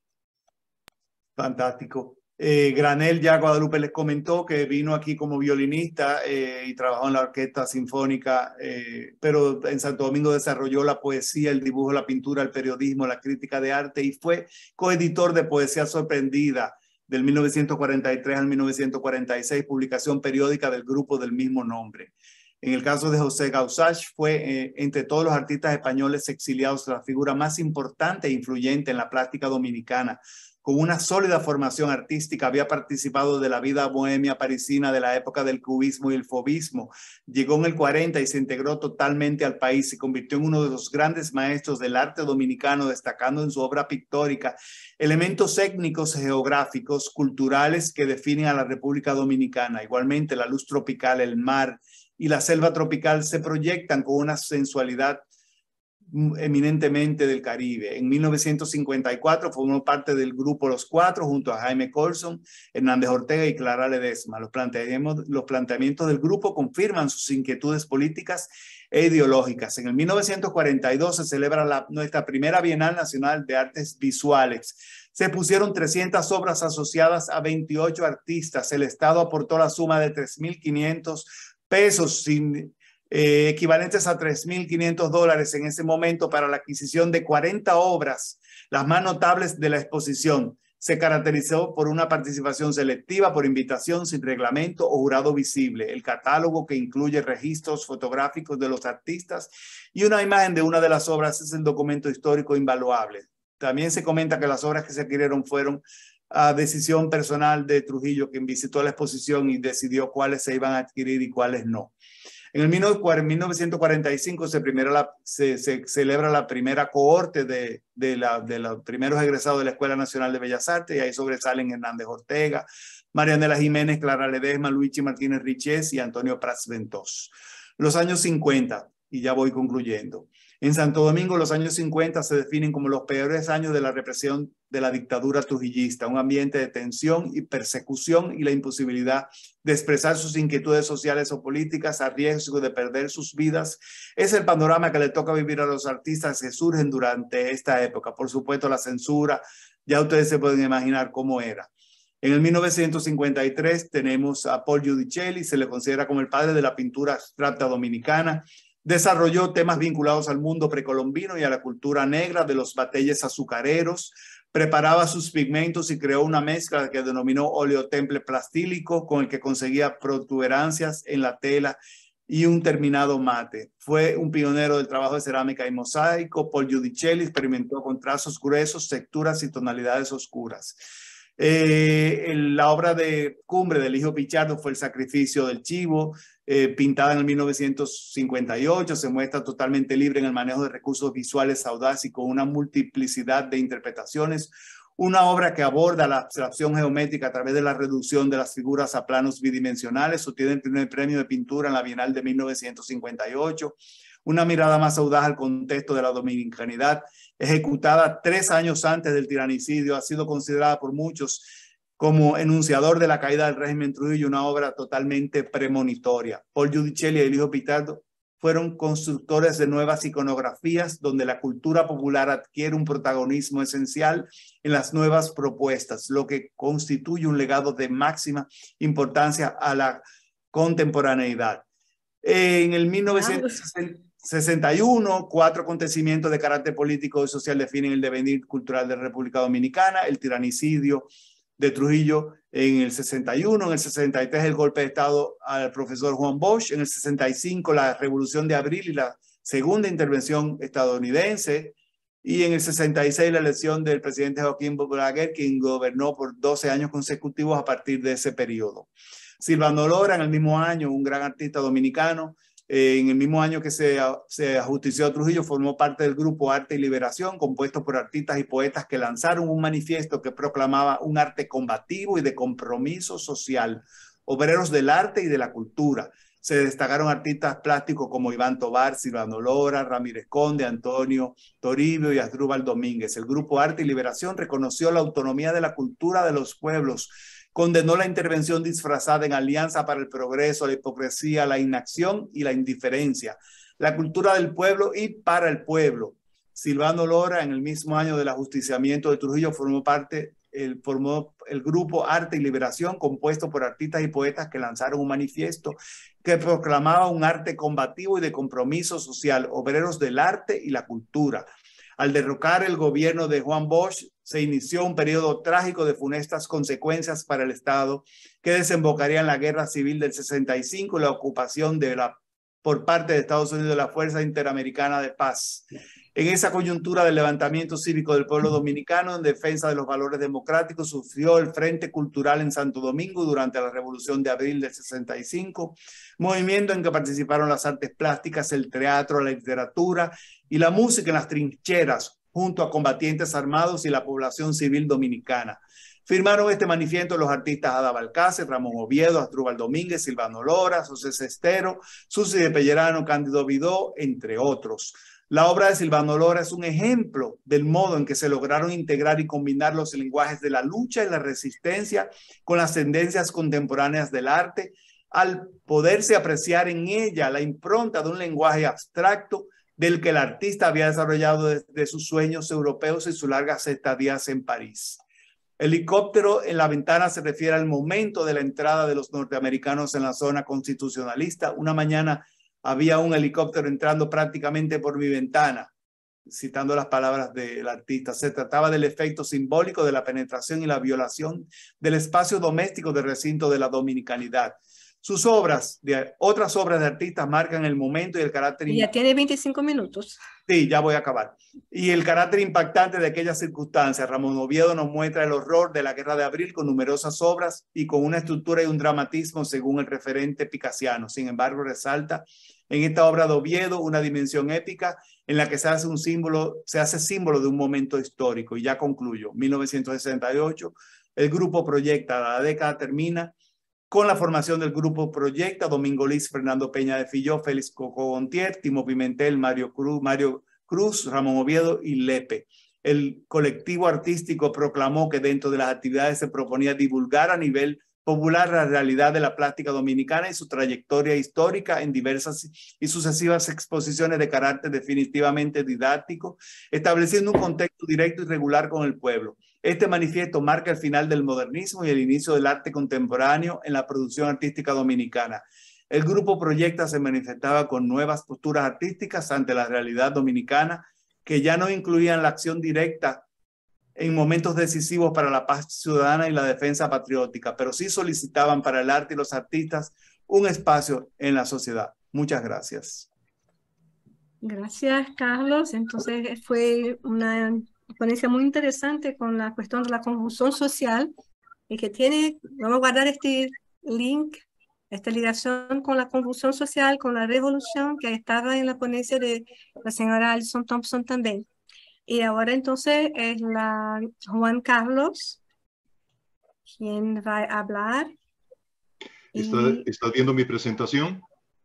Fantástico. Granell, ya Guadalupe les comentó que vino aquí como violinista y trabajó en la Orquesta Sinfónica, pero en Santo Domingo desarrolló la poesía, el dibujo, la pintura, el periodismo, la crítica de arte y fue coeditor de Poesía Sorprendida del 1943 al 1946, publicación periódica del grupo del mismo nombre. En el caso de José Gausach, fue entre todos los artistas españoles exiliados la figura más importante e influyente en la plástica dominicana. Con una sólida formación artística, había participado de la vida bohemia parisina de la época del cubismo y el fauvismo. Llegó en el 40 y se integró totalmente al país. Se convirtió en uno de los grandes maestros del arte dominicano, destacando en su obra pictórica elementos étnicos, geográficos, culturales que definen a la República Dominicana. Igualmente, la luz tropical, el mar y la selva tropical se proyectan con una sensualidad eminentemente del Caribe. En 1954 formó parte del grupo Los Cuatro junto a Jaime Colson, Hernández Ortega y Clara Ledesma. Los planteamientos del grupo confirman sus inquietudes políticas e ideológicas. En el 1942 se celebra nuestra primera Bienal Nacional de Artes Visuales. Se pusieron 300 obras asociadas a 28 artistas. El Estado aportó la suma de $3.500 equivalentes a $3.500 en ese momento para la adquisición de 40 obras, las más notables de la exposición. Se caracterizó por una participación selectiva, por invitación sin reglamento o jurado visible. El catálogo, que incluye registros fotográficos de los artistas y una imagen de una de las obras, es el documento histórico invaluable. También se comenta que las obras que se adquirieron fueron a decisión personal de Trujillo, quien visitó la exposición y decidió cuáles se iban a adquirir y cuáles no. En el 1945 se celebra la primera cohorte de los primeros egresados de la Escuela Nacional de Bellas Artes, y ahí sobresalen Hernández Ortega, Marianela Jiménez, Clara Ledesma, Luigi Martínez Richés y Antonio Prats Ventós. Los años 50, y ya voy concluyendo. En Santo Domingo, los años 50 se definen como los peores años de la represión de la dictadura trujillista, un ambiente de tensión y persecución y la imposibilidad de expresar sus inquietudes sociales o políticas a riesgo de perder sus vidas. Es el panorama que le toca vivir a los artistas que surgen durante esta época. Por supuesto, la censura, ya ustedes se pueden imaginar cómo era. En el 1953 tenemos a Paul Giudicelli, se le considera como el padre de la pintura abstracta dominicana. Desarrolló temas vinculados al mundo precolombino y a la cultura negra de los bateyes azucareros. Preparaba sus pigmentos y creó una mezcla que denominó óleo temple plastílico, con el que conseguía protuberancias en la tela y un terminado mate. Fue un pionero del trabajo de cerámica y mosaico. Paul Giudicelli experimentó con trazos gruesos, texturas y tonalidades oscuras. La obra de cumbre del hijo Pichardo fue El sacrificio del chivo, pintada en el 1958. Se muestra totalmente libre en el manejo de recursos visuales audaz y con una multiplicidad de interpretaciones. Una obra que aborda la abstracción geométrica a través de la reducción de las figuras a planos bidimensionales. Obtiene el primer premio de pintura en la Bienal de 1958. Una mirada más audaz al contexto de la dominicanidad, ejecutada 3 años antes del tiranicidio, ha sido considerada por muchos como enunciador de la caída del régimen Trujillo, una obra totalmente premonitoria. Paul Giudicelli y el hijo Pichardo fueron constructores de nuevas iconografías donde la cultura popular adquiere un protagonismo esencial en las nuevas propuestas, lo que constituye un legado de máxima importancia a la contemporaneidad. En el 1961, 4 acontecimientos de carácter político y social definen el devenir cultural de la República Dominicana: el tiranicidio de Trujillo en el 61, en el 63 el golpe de Estado al profesor Juan Bosch, en el 65 la Revolución de Abril y la segunda intervención estadounidense, y en el 66 la elección del presidente Joaquín Balaguer, quien gobernó por 12 años consecutivos a partir de ese periodo. Silvano Lora, en el mismo año, un gran artista dominicano, en el mismo año que se ajustició a Trujillo, formó parte del grupo Arte y Liberación, compuesto por artistas y poetas que lanzaron un manifiesto que proclamaba un arte combativo y de compromiso social, obreros del arte y de la cultura. Se destacaron artistas plásticos como Iván Tovar, Silvano Lora, Ramírez Conde, Antonio Toribio y Asdrúbal Domínguez. El grupo Arte y Liberación reconoció la autonomía de la cultura de los pueblos, condenó la intervención disfrazada en Alianza para el Progreso, la hipocresía, la inacción y la indiferencia. La cultura del pueblo y para el pueblo. Silvano Lora, en el mismo año del ajusticiamiento de Trujillo, formó el grupo Arte y Liberación, compuesto por artistas y poetas que lanzaron un manifiesto que proclamaba un arte combativo y de compromiso social, obreros del arte y la cultura. Al derrocar el gobierno de Juan Bosch, se inició un periodo trágico de funestas consecuencias para el Estado, que desembocaría en la Guerra Civil del 65 y la ocupación por parte de Estados Unidos de la Fuerza Interamericana de Paz. En esa coyuntura del levantamiento cívico del pueblo dominicano en defensa de los valores democráticos, surgió el Frente Cultural en Santo Domingo durante la Revolución de Abril del 65, movimiento en que participaron las artes plásticas, el teatro, la literatura y la música en las trincheras, junto a combatientes armados y la población civil dominicana. Firmaron este manifiesto los artistas Ada Balcácer, Ramón Oviedo, Asdrúbal Domínguez, Silvano Lora, José Cestero, Susi de Pellerano, Cándido Vidó, entre otros. La obra de Silvano Lora es un ejemplo del modo en que se lograron integrar y combinar los lenguajes de la lucha y la resistencia con las tendencias contemporáneas del arte, al poderse apreciar en ella la impronta de un lenguaje abstracto del que el artista había desarrollado desde sus sueños europeos y sus largas estadías en París. Helicóptero en la ventana se refiere al momento de la entrada de los norteamericanos en la zona constitucionalista. Una mañana había un helicóptero entrando prácticamente por mi ventana, citando las palabras del artista. Se trataba del efecto simbólico de la penetración y la violación del espacio doméstico del recinto de la dominicanidad. Sus obras, otras obras de artistas marcan el momento y el carácter... Ya tiene 25 minutos. Sí, ya voy a acabar. Y el carácter impactante de aquellas circunstancias. Ramón Oviedo nos muestra el horror de la Guerra de Abril con numerosas obras y con una estructura y un dramatismo según el referente picasiano. Sin embargo, resalta en esta obra de Oviedo una dimensión épica en la que se hace símbolo de un momento histórico. Y ya concluyo. 1968, el grupo Proyecta, la década termina con la formación del grupo Proyecta, Domingo Liz, Fernando Peña de Filló, Félix Coco Gontier, Timo Pimentel, Mario Cruz, Ramón Oviedo y Lepe. El colectivo artístico proclamó que dentro de las actividades se proponía divulgar a nivel popular la realidad de la plástica dominicana y su trayectoria histórica en diversas y sucesivas exposiciones de carácter definitivamente didáctico, estableciendo un contexto directo y regular con el pueblo. Este manifiesto marca el final del modernismo y el inicio del arte contemporáneo en la producción artística dominicana. El grupo Proyecta se manifestaba con nuevas posturas artísticas ante la realidad dominicana que ya no incluían la acción directa en momentos decisivos para la paz ciudadana y la defensa patriótica, pero sí solicitaban para el arte y los artistas un espacio en la sociedad. Muchas gracias. Gracias, Carlos. Entonces fue una ponencia muy interesante con la cuestión de la convulsión social y que tiene, vamos a guardar este link, esta ligación con la convulsión social, con la revolución que estaba en la ponencia de la señora Alison Thompson también. Y ahora entonces es la Juan Carlos quien va a hablar. ¿Estás viendo mi presentación?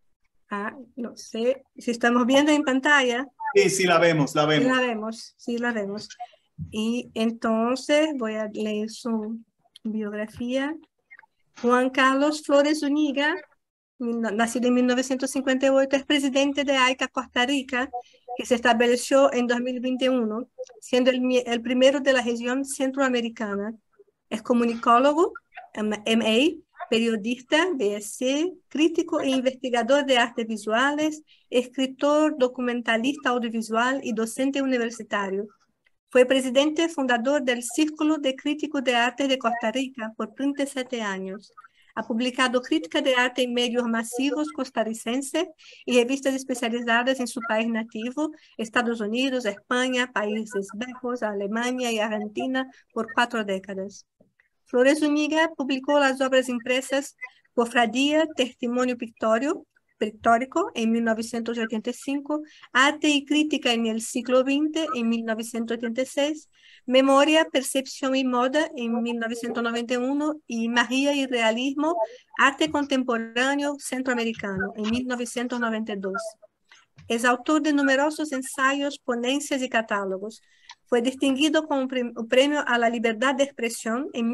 No sé si estamos viendo en pantalla. Sí, sí la vemos, la vemos. Sí la vemos. Y entonces voy a leer su biografía. Juan Carlos Flores Zúñiga, nacido en 1958, es presidente de AICA Costa Rica, que se estableció en 2021, siendo el primero de la región centroamericana. Es comunicólogo, MA, periodista, BSc, crítico e investigador de artes visuales, escritor, documentalista audiovisual y docente universitario. Fue presidente fundador del Círculo de Críticos de Arte de Costa Rica por 37 años. Ha publicado crítica de arte en medios masivos costarricenses y revistas especializadas en su país nativo, Estados Unidos, España, Países Bajos, Alemania y Argentina por 4 décadas. Flores Zúñiga publicó las obras impresas Cofradía, Testimonio Pictórico en 1985, Arte y Crítica en el siglo XX en 1986, Memoria, Percepción y Moda en 1991 y Magia y Realismo, Arte Contemporáneo Centroamericano en 1992. Es autor de numerosos ensayos, ponencias y catálogos. Fue distinguido con un premio a la libertad de expresión en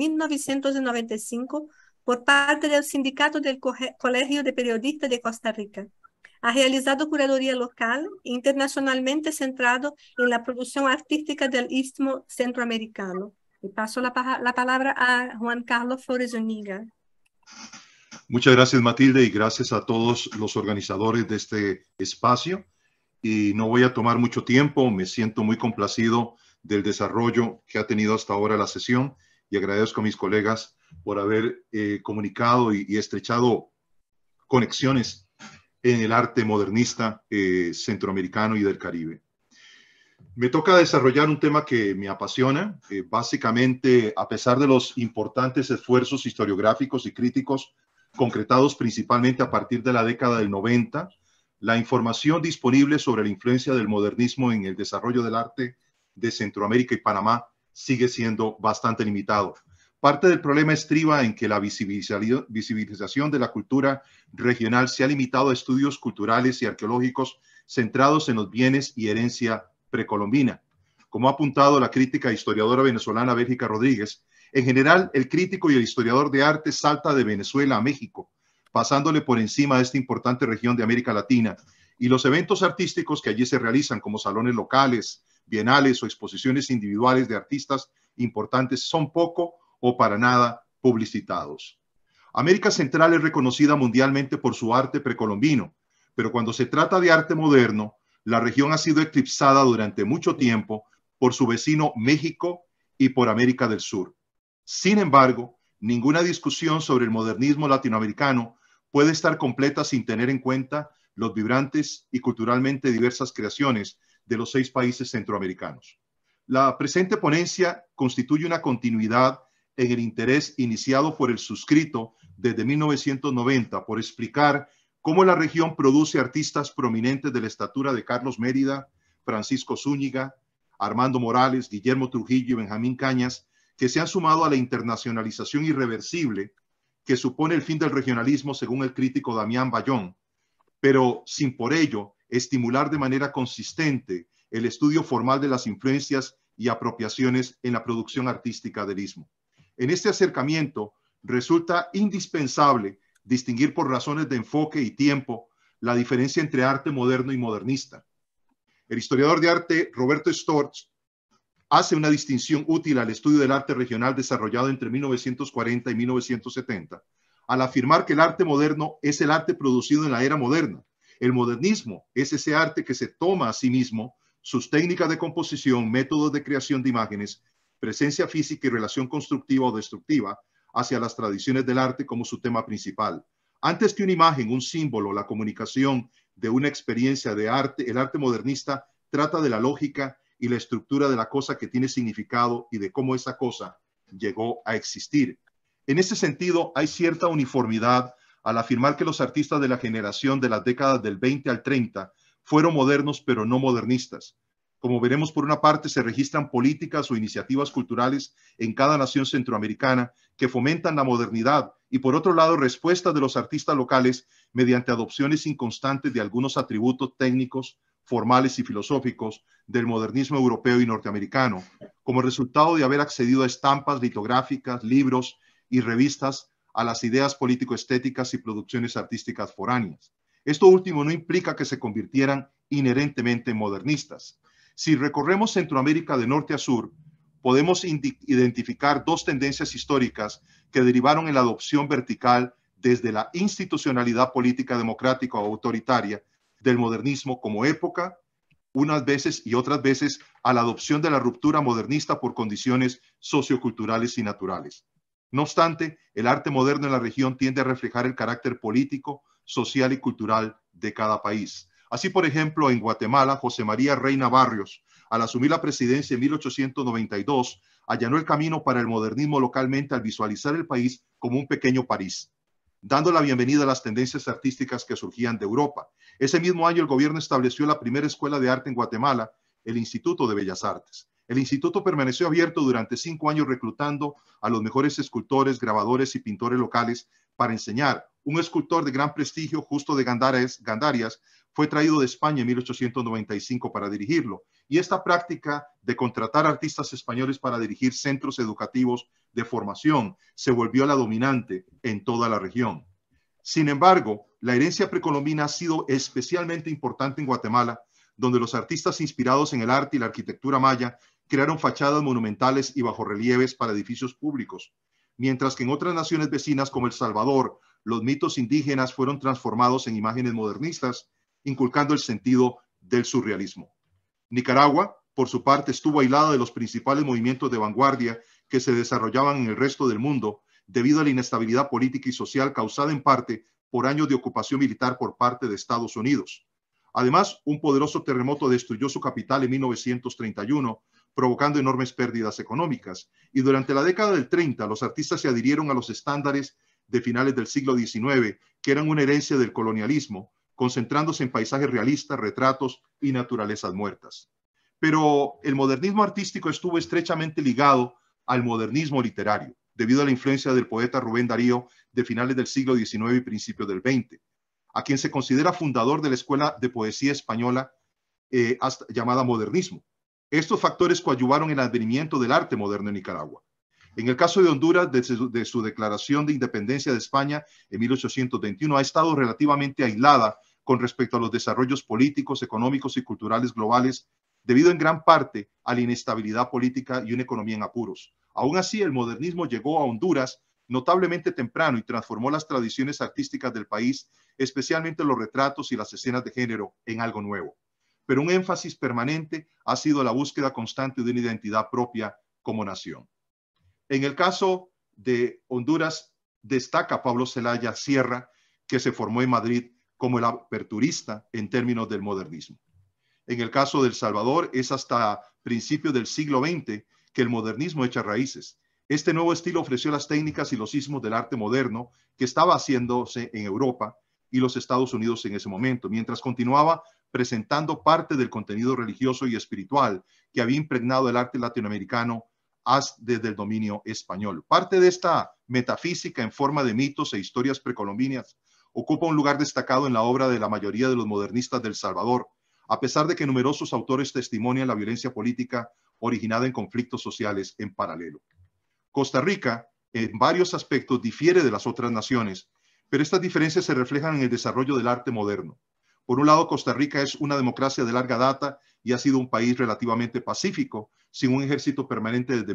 1995 por parte del Sindicato del Colegio de Periodistas de Costa Rica. Ha realizado curaduría local e internacionalmente centrado en la producción artística del Istmo Centroamericano. Y paso la palabra a Juan Carlos Flores Zúñiga. Muchas gracias, Matilde, y gracias a todos los organizadores de este espacio. Y no voy a tomar mucho tiempo, me siento muy complacido del desarrollo que ha tenido hasta ahora la sesión y agradezco a mis colegas por haber comunicado y estrechado conexiones en el arte modernista centroamericano y del Caribe. Me toca desarrollar un tema que me apasiona. Básicamente, a pesar de los importantes esfuerzos historiográficos y críticos concretados principalmente a partir de la década del 90, la información disponible sobre la influencia del modernismo en el desarrollo del arte de Centroamérica y Panamá sigue siendo bastante limitado. Parte del problema estriba en que la visibilización de la cultura regional se ha limitado a estudios culturales y arqueológicos centrados en los bienes y herencia precolombina. Como ha apuntado la crítica e historiadora venezolana Bélgica Rodríguez, en general el crítico y el historiador de arte salta de Venezuela a México, pasándole por encima de esta importante región de América Latina, y los eventos artísticos que allí se realizan, como salones locales, bienales o exposiciones individuales de artistas importantes, son poco o para nada publicitados. América Central es reconocida mundialmente por su arte precolombino, pero cuando se trata de arte moderno, la región ha sido eclipsada durante mucho tiempo por su vecino México y por América del Sur. Sin embargo, ninguna discusión sobre el modernismo latinoamericano puede estar completa sin tener en cuenta los vibrantes y culturalmente diversas creaciones de los 6 países centroamericanos. La presente ponencia constituye una continuidad en el interés iniciado por el suscrito desde 1990 por explicar cómo la región produce artistas prominentes de la estatura de Carlos Mérida, Francisco Zúñiga, Armando Morales, Guillermo Trujillo y Benjamín Cañas, que se han sumado a la internacionalización irreversible que supone el fin del regionalismo según el crítico Damián Bayón, pero sin por ello estimular de manera consistente el estudio formal de las influencias y apropiaciones en la producción artística del Istmo. En este acercamiento resulta indispensable distinguir por razones de enfoque y tiempo la diferencia entre arte moderno y modernista. El historiador de arte Roberto Storch hace una distinción útil al estudio del arte regional desarrollado entre 1940 y 1970, al afirmar que el arte moderno es el arte producido en la era moderna. El modernismo es ese arte que se toma a sí mismo sus técnicas de composición, métodos de creación de imágenes, presencia física y relación constructiva o destructiva hacia las tradiciones del arte como su tema principal, Antes que una imagen, un símbolo, la comunicación de una experiencia de arte, el arte modernista trata de la lógica y la estructura de la cosa que tiene significado y de cómo esa cosa llegó a existir. En ese sentido, hay cierta uniformidad al afirmar que los artistas de la generación de las décadas del 20 al 30 fueron modernos pero no modernistas. Como veremos, por una parte se registran políticas o iniciativas culturales en cada nación centroamericana que fomentan la modernidad y por otro lado respuestas de los artistas locales mediante adopciones inconstantes de algunos atributos técnicos, formales y filosóficos del modernismo europeo y norteamericano, como resultado de haber accedido a estampas litográficas, libros y revistas, a las ideas político-estéticas y producciones artísticas foráneas. Esto último no implica que se convirtieran inherentemente en modernistas. Si recorremos Centroamérica de norte a sur, podemos identificar dos tendencias históricas que derivaron en la adopción vertical desde la institucionalidad política democrática o autoritaria del modernismo como época, unas veces y otras veces a la adopción de la ruptura modernista por condiciones socioculturales y naturales. No obstante, el arte moderno en la región tiende a reflejar el carácter político, social y cultural de cada país. Así, por ejemplo, en Guatemala, José María Reina Barrios, al asumir la presidencia en 1892, allanó el camino para el modernismo localmente al visualizar el país como un pequeño París, dando la bienvenida a las tendencias artísticas que surgían de Europa. Ese mismo año, el gobierno estableció la primera escuela de arte en Guatemala, el Instituto de Bellas Artes. El instituto permaneció abierto durante 5 años reclutando a los mejores escultores, grabadores y pintores locales para enseñar. Un escultor de gran prestigio, Justo de Gandarias, fue traído de España en 1895 para dirigirlo. Y esta práctica de contratar artistas españoles para dirigir centros educativos de formación se volvió la dominante en toda la región. Sin embargo, la herencia precolombina ha sido especialmente importante en Guatemala, donde los artistas inspirados en el arte y la arquitectura maya crearon fachadas monumentales y bajorrelieves para edificios públicos, mientras que en otras naciones vecinas como El Salvador, los mitos indígenas fueron transformados en imágenes modernistas, inculcando el sentido del surrealismo. Nicaragua, por su parte, estuvo aislada de los principales movimientos de vanguardia que se desarrollaban en el resto del mundo debido a la inestabilidad política y social causada en parte por años de ocupación militar por parte de Estados Unidos. Además, un poderoso terremoto destruyó su capital en 1931, provocando enormes pérdidas económicas. Y durante la década del 30, los artistas se adhirieron a los estándares de finales del siglo XIX, que eran una herencia del colonialismo, concentrándose en paisajes realistas, retratos y naturalezas muertas. Pero el modernismo artístico estuvo estrechamente ligado al modernismo literario, debido a la influencia del poeta Rubén Darío de finales del siglo XIX y principios del XX, a quien se considera fundador de la escuela de poesía española llamada modernismo. Estos factores coadyuvaron en el advenimiento del arte moderno en Nicaragua. En el caso de Honduras, desde su declaración de independencia de España en 1821, ha estado relativamente aislada con respecto a los desarrollos políticos, económicos y culturales globales, debido en gran parte a la inestabilidad política y una economía en apuros. Aún así, el modernismo llegó a Honduras notablemente temprano y transformó las tradiciones artísticas del país, especialmente los retratos y las escenas de género, en algo nuevo. Pero un énfasis permanente ha sido la búsqueda constante de una identidad propia como nación. En el caso de Honduras, destaca Pablo Zelaya Sierra, que se formó en Madrid como el aperturista en términos del modernismo. En el caso de El Salvador, es hasta principios del siglo XX que el modernismo echa raíces. Este nuevo estilo ofreció las técnicas y los ismos del arte moderno que estaba haciéndose en Europa y los Estados Unidos en ese momento, mientras continuaba presentando parte del contenido religioso y espiritual que había impregnado el arte latinoamericano desde el dominio español. Parte de esta metafísica en forma de mitos e historias precolombinas ocupa un lugar destacado en la obra de la mayoría de los modernistas de El Salvador, a pesar de que numerosos autores testimonian la violencia política originada en conflictos sociales en paralelo. Costa Rica, en varios aspectos, difiere de las otras naciones, pero estas diferencias se reflejan en el desarrollo del arte moderno. Por un lado, Costa Rica es una democracia de larga data y ha sido un país relativamente pacífico, sin un ejército permanente desde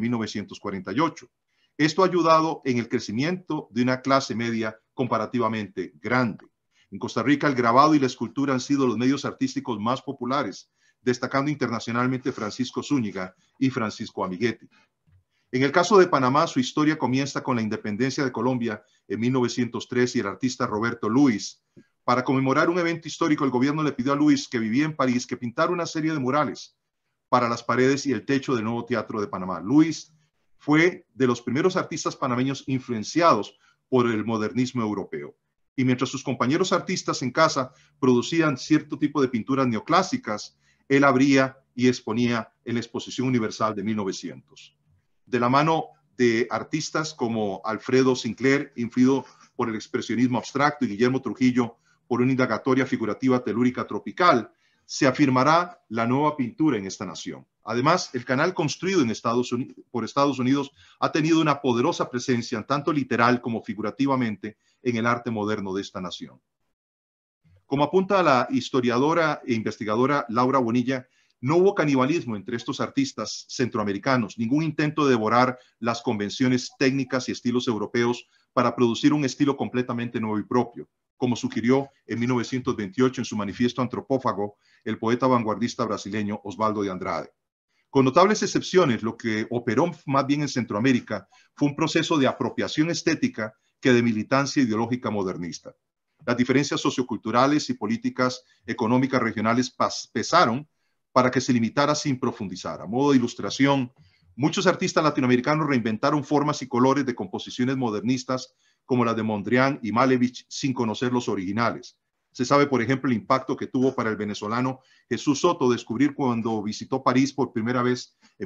1948. Esto ha ayudado en el crecimiento de una clase media comparativamente grande. En Costa Rica, el grabado y la escultura han sido los medios artísticos más populares, destacando internacionalmente Francisco Zúñiga y Francisco Amiguetti. En el caso de Panamá, su historia comienza con la independencia de Colombia en 1903 y el artista Roberto Luis. Para conmemorar un evento histórico, el gobierno le pidió a Luis, que vivía en París, que pintara una serie de murales para las paredes y el techo del nuevo Teatro de Panamá. Luis fue de los primeros artistas panameños influenciados por el modernismo europeo. Y mientras sus compañeros artistas en casa producían cierto tipo de pinturas neoclásicas, él abría y exponía en la Exposición Universal de 1900. De la mano de artistas como Alfredo Sinclair, influido por el expresionismo abstracto, y Guillermo Trujillo por una indagatoria figurativa telúrica tropical, se afirmará la nueva pintura en esta nación. Además, el canal construido por Estados Unidos ha tenido una poderosa presencia, tanto literal como figurativamente, en el arte moderno de esta nación. Como apunta la historiadora e investigadora Laura Bonilla, no hubo canibalismo entre estos artistas centroamericanos, ningún intento de devorar las convenciones técnicas y estilos europeos para producir un estilo completamente nuevo y propio, como sugirió en 1928 en su manifiesto antropófago el poeta vanguardista brasileño Osvaldo de Andrade. Con notables excepciones, lo que operó más bien en Centroamérica fue un proceso de apropiación estética que de militancia ideológica modernista. Las diferencias socioculturales y políticas económicas regionales pesaron para que se limitara sin profundizar. A modo de ilustración, muchos artistas latinoamericanos reinventaron formas y colores de composiciones modernistas como las de Mondrian y Malevich sin conocer los originales. Se sabe, por ejemplo, el impacto que tuvo para el venezolano Jesús Soto descubrir cuando visitó París por primera vez en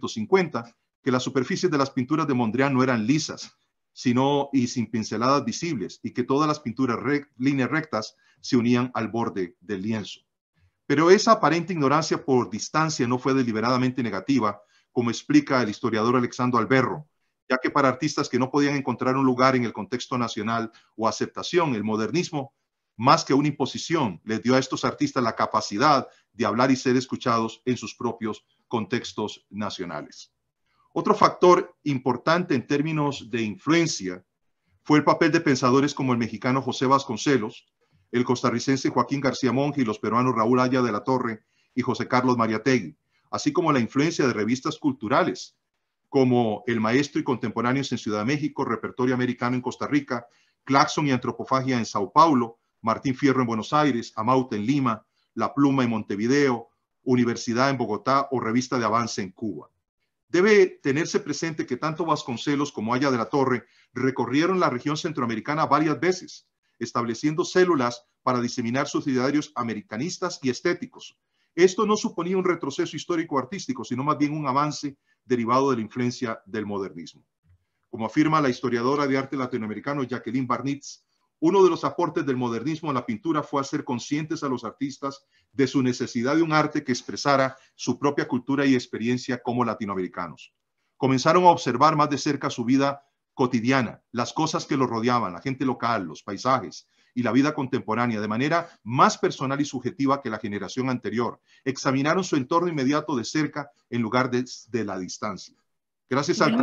1950 que las superficies de las pinturas de Mondrian no eran lisas, sino y sin pinceladas visibles, y que todas las pinturas líneas rectas se unían al borde del lienzo. Pero esa aparente ignorancia por distancia no fue deliberadamente negativa, como explica el historiador Alexandro Alberro, ya que para artistas que no podían encontrar un lugar en el contexto nacional o aceptación, el modernismo, más que una imposición, les dio a estos artistas la capacidad de hablar y ser escuchados en sus propios contextos nacionales. Otro factor importante en términos de influencia fue el papel de pensadores como el mexicano José Vasconcelos, el costarricense Joaquín García Monge y los peruanos Raúl Haya de la Torre y José Carlos Mariátegui, así como la influencia de revistas culturales como El Maestro y Contemporáneos en Ciudad de México, Repertorio Americano en Costa Rica, Claxon y Antropofagia en Sao Paulo, Martín Fierro en Buenos Aires, Amauta en Lima, La Pluma en Montevideo, Universidad en Bogotá o Revista de Avance en Cuba. Debe tenerse presente que tanto Vasconcelos como Haya de la Torre recorrieron la región centroamericana varias veces, estableciendo células para diseminar sus idearios americanistas y estéticos. Esto no suponía un retroceso histórico-artístico, sino más bien un avance derivado de la influencia del modernismo. Como afirma la historiadora de arte latinoamericano Jacqueline Barnitz, uno de los aportes del modernismo a la pintura fue hacer conscientes a los artistas de su necesidad de un arte que expresara su propia cultura y experiencia como latinoamericanos. Comenzaron a observar más de cerca su vida cotidiana, las cosas que los rodeaban, la gente local, los paisajes y la vida contemporánea, de manera más personal y subjetiva que la generación anterior. Examinaron su entorno inmediato de cerca en lugar de la distancia. Gracias al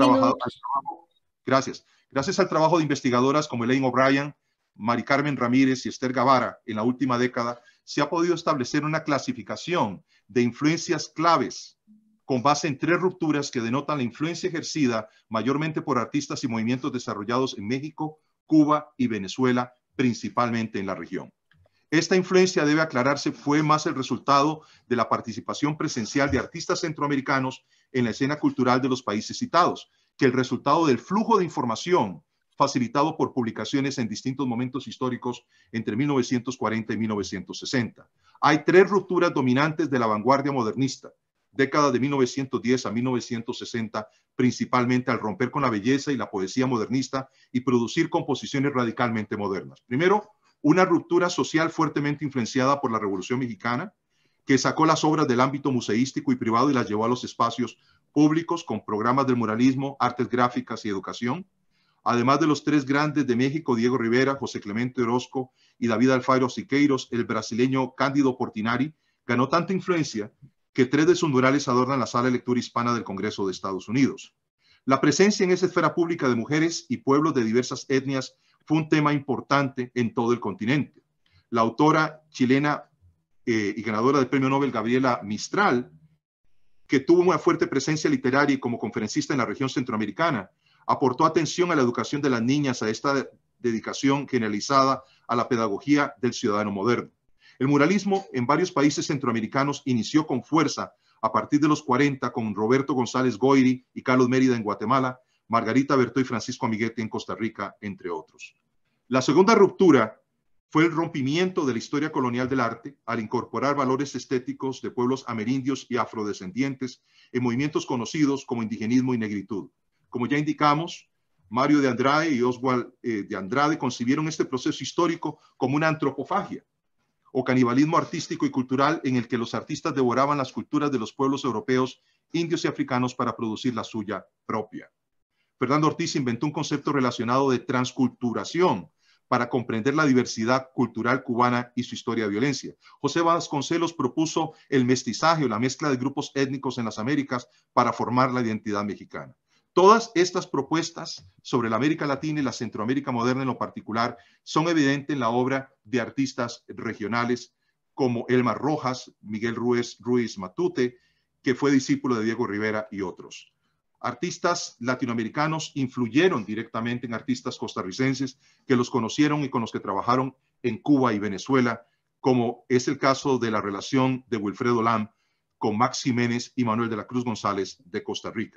trabajo de investigadoras como Elaine O'Brien, Mari Carmen Ramírez y Esther Guevara, en la última década se ha podido establecer una clasificación de influencias claves con base en 3 rupturas que denotan la influencia ejercida mayormente por artistas y movimientos desarrollados en México, Cuba y Venezuela, principalmente en la región. Esta influencia, debe aclararse, fue más el resultado de la participación presencial de artistas centroamericanos en la escena cultural de los países citados, que el resultado del flujo de información facilitado por publicaciones en distintos momentos históricos entre 1940 y 1960. Hay 3 rupturas dominantes de la vanguardia modernista, década de 1910 a 1960, principalmente al romper con la belleza y la poesía modernista y producir composiciones radicalmente modernas. Primero, una ruptura social fuertemente influenciada por la Revolución Mexicana, que sacó las obras del ámbito museístico y privado y las llevó a los espacios públicos con programas del muralismo, artes gráficas y educación. Además de los 3 grandes de México, Diego Rivera, José Clemente Orozco y David Alfaro Siqueiros, el brasileño Cándido Portinari ganó tanta influencia que 3 de sus murales adornan la sala de lectura hispana del Congreso de Estados Unidos. La presencia en esa esfera pública de mujeres y pueblos de diversas etnias fue un tema importante en todo el continente. La autora chilena y ganadora del Premio Nobel Gabriela Mistral que tuvo una fuerte presencia literaria y como conferencista en la región centroamericana, aportó atención a la educación de las niñas, a esta dedicación generalizada a la pedagogía del ciudadano moderno. El muralismo en varios países centroamericanos inició con fuerza a partir de los 40 con Roberto González Goyri y Carlos Mérida en Guatemala, Margarita Bertó y Francisco Amiguetti en Costa Rica, entre otros. La segunda ruptura fue el rompimiento de la historia colonial del arte al incorporar valores estéticos de pueblos amerindios y afrodescendientes en movimientos conocidos como indigenismo y negritud. Como ya indicamos, Mario de Andrade y Oswald de Andrade concibieron este proceso histórico como una antropofagia o canibalismo artístico y cultural en el que los artistas devoraban las culturas de los pueblos europeos, indios y africanos para producir la suya propia. Fernando Ortiz inventó un concepto relacionado de transculturación para comprender la diversidad cultural cubana y su historia de violencia. José Vasconcelos propuso el mestizaje o la mezcla de grupos étnicos en las Américas para formar la identidad mexicana. Todas estas propuestas sobre la América Latina y la Centroamérica moderna en lo particular son evidentes en la obra de artistas regionales como Elmar Rojas, Miguel Ruiz Matute, que fue discípulo de Diego Rivera y otros. Artistas latinoamericanos influyeron directamente en artistas costarricenses que los conocieron y con los que trabajaron en Cuba y Venezuela, como es el caso de la relación de Wilfredo Lam con Max Jiménez y Manuel de la Cruz González de Costa Rica.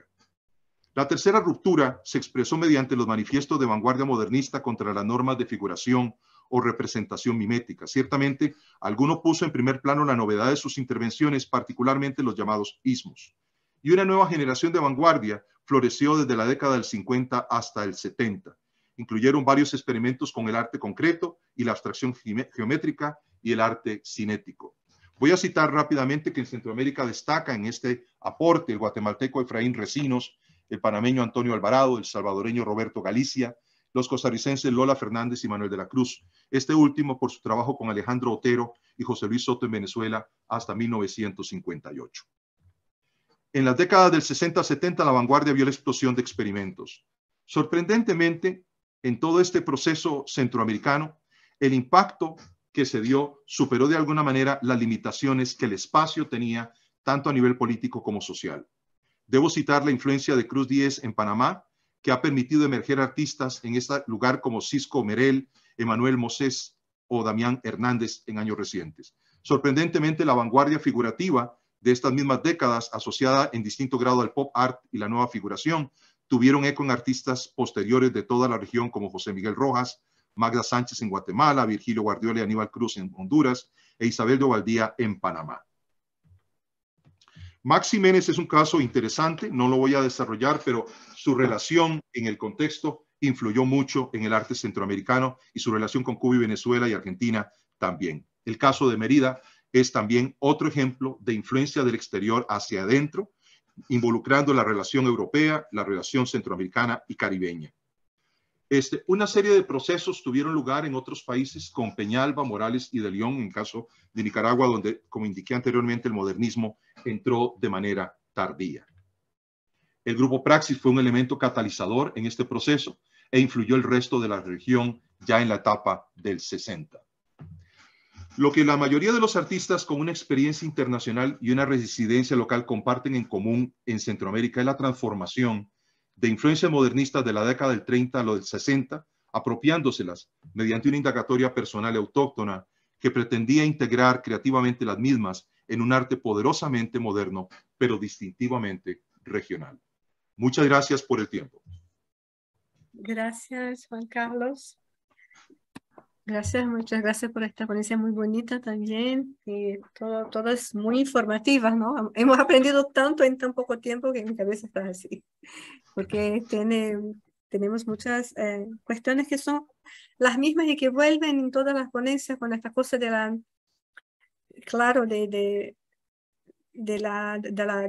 La tercera ruptura se expresó mediante los manifiestos de vanguardia modernista contra las normas de figuración o representación mimética. Ciertamente, alguno puso en primer plano la novedad de sus intervenciones, particularmente los llamados ismos. Y una nueva generación de vanguardia floreció desde la década del 50 hasta el 70. Incluyeron varios experimentos con el arte concreto y la abstracción geométrica y el arte cinético. Voy a citar rápidamente que en Centroamérica destaca en este aporte el guatemalteco Efraín Recinos, el panameño Antonio Alvarado, el salvadoreño Roberto Galicia, los costarricenses Lola Fernández y Manuel de la Cruz, este último por su trabajo con Alejandro Otero y José Luis Soto en Venezuela hasta 1958. En las décadas del 60-70 la vanguardia vio la explosión de experimentos. Sorprendentemente, en todo este proceso centroamericano, el impacto que se dio superó de alguna manera las limitaciones que el espacio tenía tanto a nivel político como social. Debo citar la influencia de Cruz Díez en Panamá, que ha permitido emerger artistas en este lugar como Cisco Merel, Emanuel Mosés o Damián Hernández en años recientes. Sorprendentemente, la vanguardia figurativa de estas mismas décadas, asociada en distinto grado al pop art y la nueva figuración, tuvieron eco en artistas posteriores de toda la región como José Miguel Rojas, Magda Sánchez en Guatemala, Virgilio Guardiola y Aníbal Cruz en Honduras e Isabel de Ovaldía en Panamá. Max Jiménez es un caso interesante, no lo voy a desarrollar, pero su relación en el contexto influyó mucho en el arte centroamericano y su relación con Cuba y Venezuela y Argentina también. El caso de Mérida es también otro ejemplo de influencia del exterior hacia adentro, involucrando la relación europea, la relación centroamericana y caribeña. Una serie de procesos tuvieron lugar en otros países con Peñalba, Morales y de León, en caso de Nicaragua, donde, como indiqué anteriormente, el modernismo entró de manera tardía. El grupo Praxis fue un elemento catalizador en este proceso e influyó el resto de la región ya en la etapa del 60. Lo que la mayoría de los artistas con una experiencia internacional y una residencia local comparten en común en Centroamérica es la transformación de influencias modernistas de la década del 30 a lo del 60, apropiándoselas mediante una indagatoria personal y autóctona que pretendía integrar creativamente las mismas en un arte poderosamente moderno, pero distintivamente regional. Muchas gracias por el tiempo. Gracias, Juan Carlos. Gracias, muchas gracias por esta ponencia muy bonita también. Y todo es muy informativa, ¿no? Hemos aprendido tanto en tan poco tiempo que mi cabeza está así. Porque tenemos muchas cuestiones que son las mismas y que vuelven en todas las ponencias con esta cosa de la, claro, de la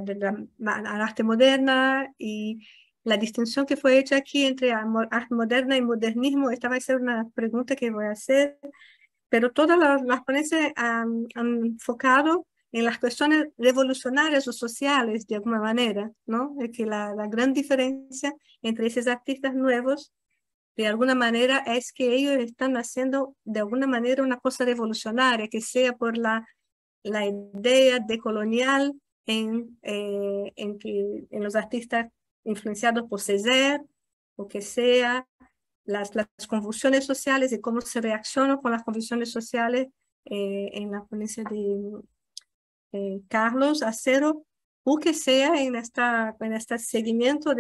arte moderna y la distinción que fue hecha aquí entre arte moderna y modernismo. Esta va a ser una pregunta que voy a hacer, pero todas las ponencias han enfocado en las cuestiones revolucionarias o sociales de alguna manera, ¿no? Es que la gran diferencia entre esos artistas nuevos, de alguna manera, es que ellos están haciendo de alguna manera una cosa revolucionaria, que sea por la idea decolonial en los artistas influenciados por Césaire, o que sea, las convulsiones sociales y cómo se reacciona con las convulsiones sociales en la ponencia de Carlos Acero, o que sea en este seguimiento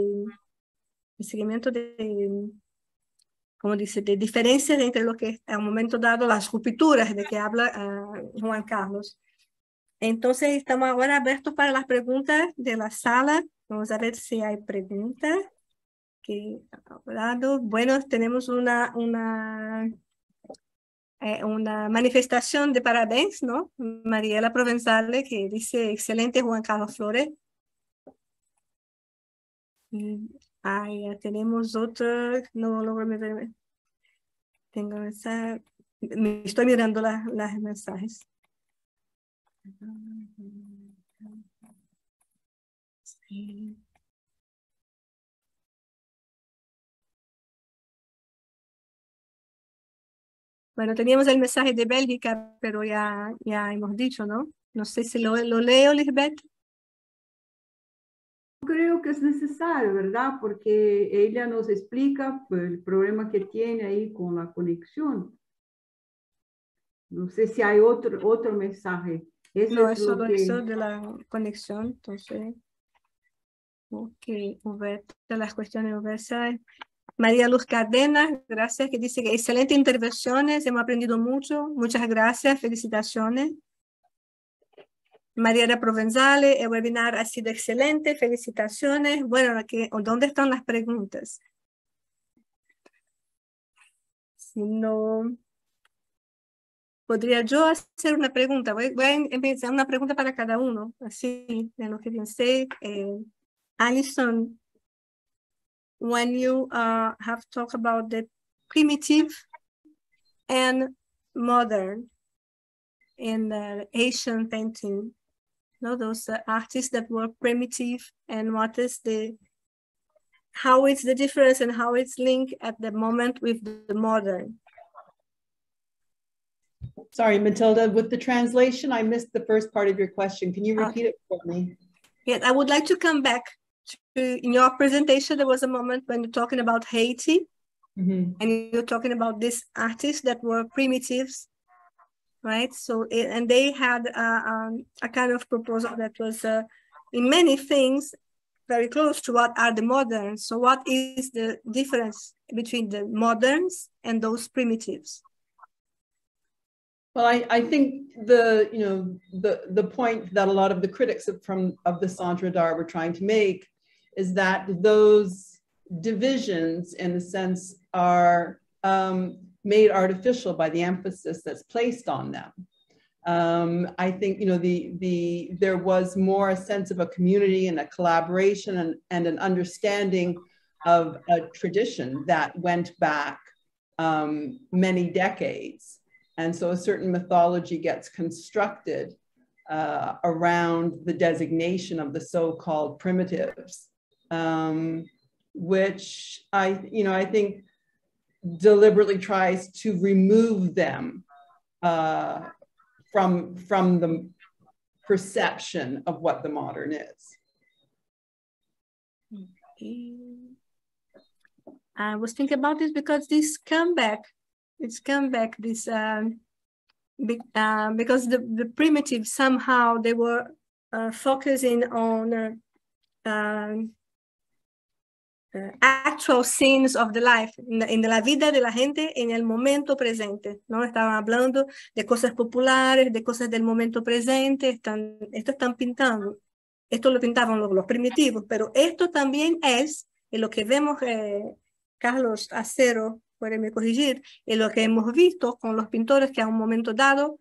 como dice, de diferencias entre lo que a un momento dado, las rupturas de que habla Juan Carlos. Entonces estamos ahora abiertos para las preguntas de la sala. Vamos a ver si hay preguntas. Bueno, tenemos una manifestación de parabéns, ¿no? Mariela Provenzale, que dice, excelente Juan Carlos Flores. Ya tenemos otra, no logro ver. Tengo esa, me estoy mirando las mensajes. Sí. Bueno, teníamos el mensaje de Bélgica, pero ya hemos dicho, ¿no? No sé si lo leo, Lisbeth. Creo que es necesario, ¿verdad? Porque ella nos explica el problema que tiene ahí con la conexión. No sé si hay otro mensaje. No, es solo eso de la conexión, entonces. Ok, de las cuestiones universales. María Luz Cardenas, gracias, que dice que excelentes intervenciones, hemos aprendido mucho, muchas gracias, felicitaciones. Mariela Provenzale, el webinar ha sido excelente, felicitaciones. Bueno, ¿dónde están las preguntas? Si no, podría yo hacer una pregunta. Voy a empezar una pregunta para cada uno, así de lo que pensé. Alison, when you have talked about the primitive and modern in the Asian painting, no, those artists that were primitive, and how is the difference and how it's linked at the moment with the modern? Sorry, Matilda, with the translation, I missed the first part of your question. Can you repeat it for me? Yes, I would like to come back to, in your presentation, there was a moment when you're talking about Haiti, and you're talking about these artists that were primitives, right? So, and they had a kind of proposal that was in many things very close to what are the moderns. So what is the difference between the moderns and those primitives? Well, I think the point that a lot of the critics of the Centre d'Art were trying to make is that those divisions, in a sense, are made artificial by the emphasis that's placed on them. I think there was more a sense of a community and a collaboration and an understanding of a tradition that went back many decades. And so a certain mythology gets constructed around the designation of the so-called primitives, which I think deliberately tries to remove them from the perception of what the modern is. I was thinking about this because this comeback, this because the primitives somehow they were focusing on actual scenes of the life, en la vida de la gente en el momento presente, ¿no? Estaban hablando de cosas populares, de cosas del momento presente, esto están pintando, esto lo pintaban los primitivos, pero esto también es lo que vemos, Carlos Acero puede me corregir, en lo que hemos visto con los pintores que a un momento dado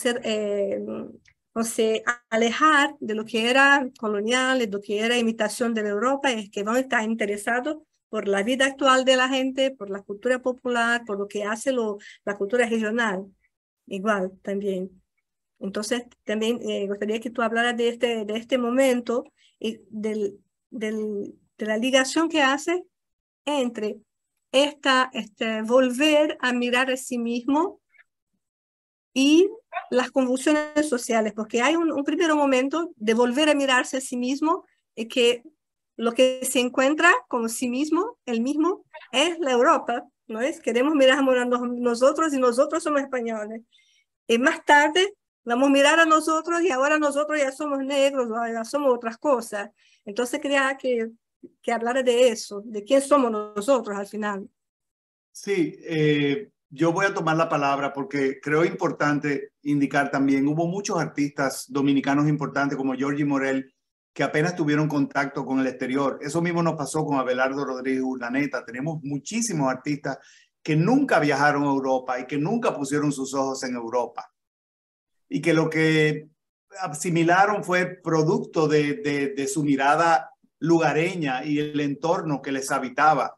se alejar de lo que era colonial, de lo que era imitación de la Europa, es que van a estar interesados por la vida actual de la gente, por la cultura popular, por lo que hace la cultura regional, igual también. Entonces, también gustaría que tú hablaras de este momento y de la ligación que hace entre volver a mirar a sí mismo y las convulsiones sociales, porque hay un primer momento de volver a mirarse a sí mismo y que lo que se encuentra como sí mismo, el mismo, es la Europa, ¿no es? Queremos mirar a nosotros y nosotros somos españoles. Y más tarde vamos a mirar a nosotros y ahora nosotros ya somos negros, ya somos otras cosas. Entonces quería que hablara de eso, de quién somos nosotros al final. Sí, yo voy a tomar la palabra porque creo importante indicar también, hubo muchos artistas dominicanos importantes como Georgie Morel que apenas tuvieron contacto con el exterior. Eso mismo nos pasó con Abelardo Rodríguez Urdaneta. Tenemos muchísimos artistas que nunca viajaron a Europa y que nunca pusieron sus ojos en Europa. Y que lo que asimilaron fue producto de su mirada lugareña y el entorno que les habitaba.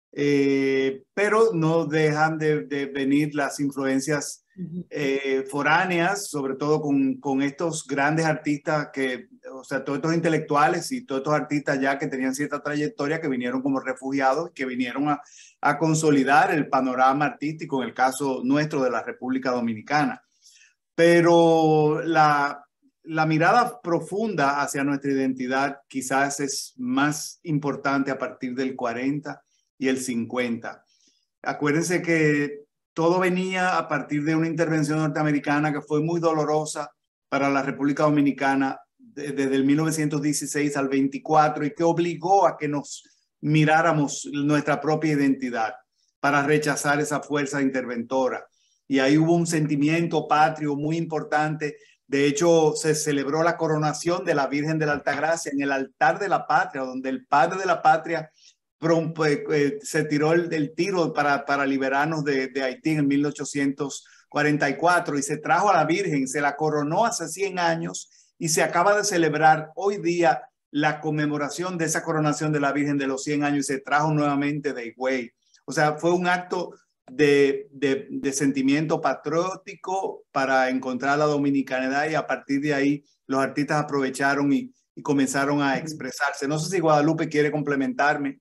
Pero no dejan de venir las influencias foráneas, sobre todo con estos grandes artistas que, o sea, todos estos intelectuales y todos estos artistas ya que tenían cierta trayectoria, que vinieron como refugiados, que vinieron a consolidar el panorama artístico en el caso nuestro de la República Dominicana. Pero la mirada profunda hacia nuestra identidad quizás es más importante a partir del 40 y el 50. Acuérdense que todo venía a partir de una intervención norteamericana que fue muy dolorosa para la República Dominicana desde el 1916 al 24 y que obligó a que nos miráramos nuestra propia identidad para rechazar esa fuerza interventora. Y ahí hubo un sentimiento patrio muy importante. De hecho, se celebró la coronación de la Virgen de la Altagracia en el altar de la patria, donde el padre de la patria se tiró el tiro para liberarnos de Haití en 1844 y se trajo a la Virgen, se la coronó hace 100 años y se acaba de celebrar hoy día la conmemoración de esa coronación de la Virgen de los 100 años y se trajo nuevamente de Higüey. O sea, fue un acto de sentimiento patriótico para encontrar la dominicanidad y a partir de ahí los artistas aprovecharon y comenzaron a expresarse. No sé si Guadalupe quiere complementarme.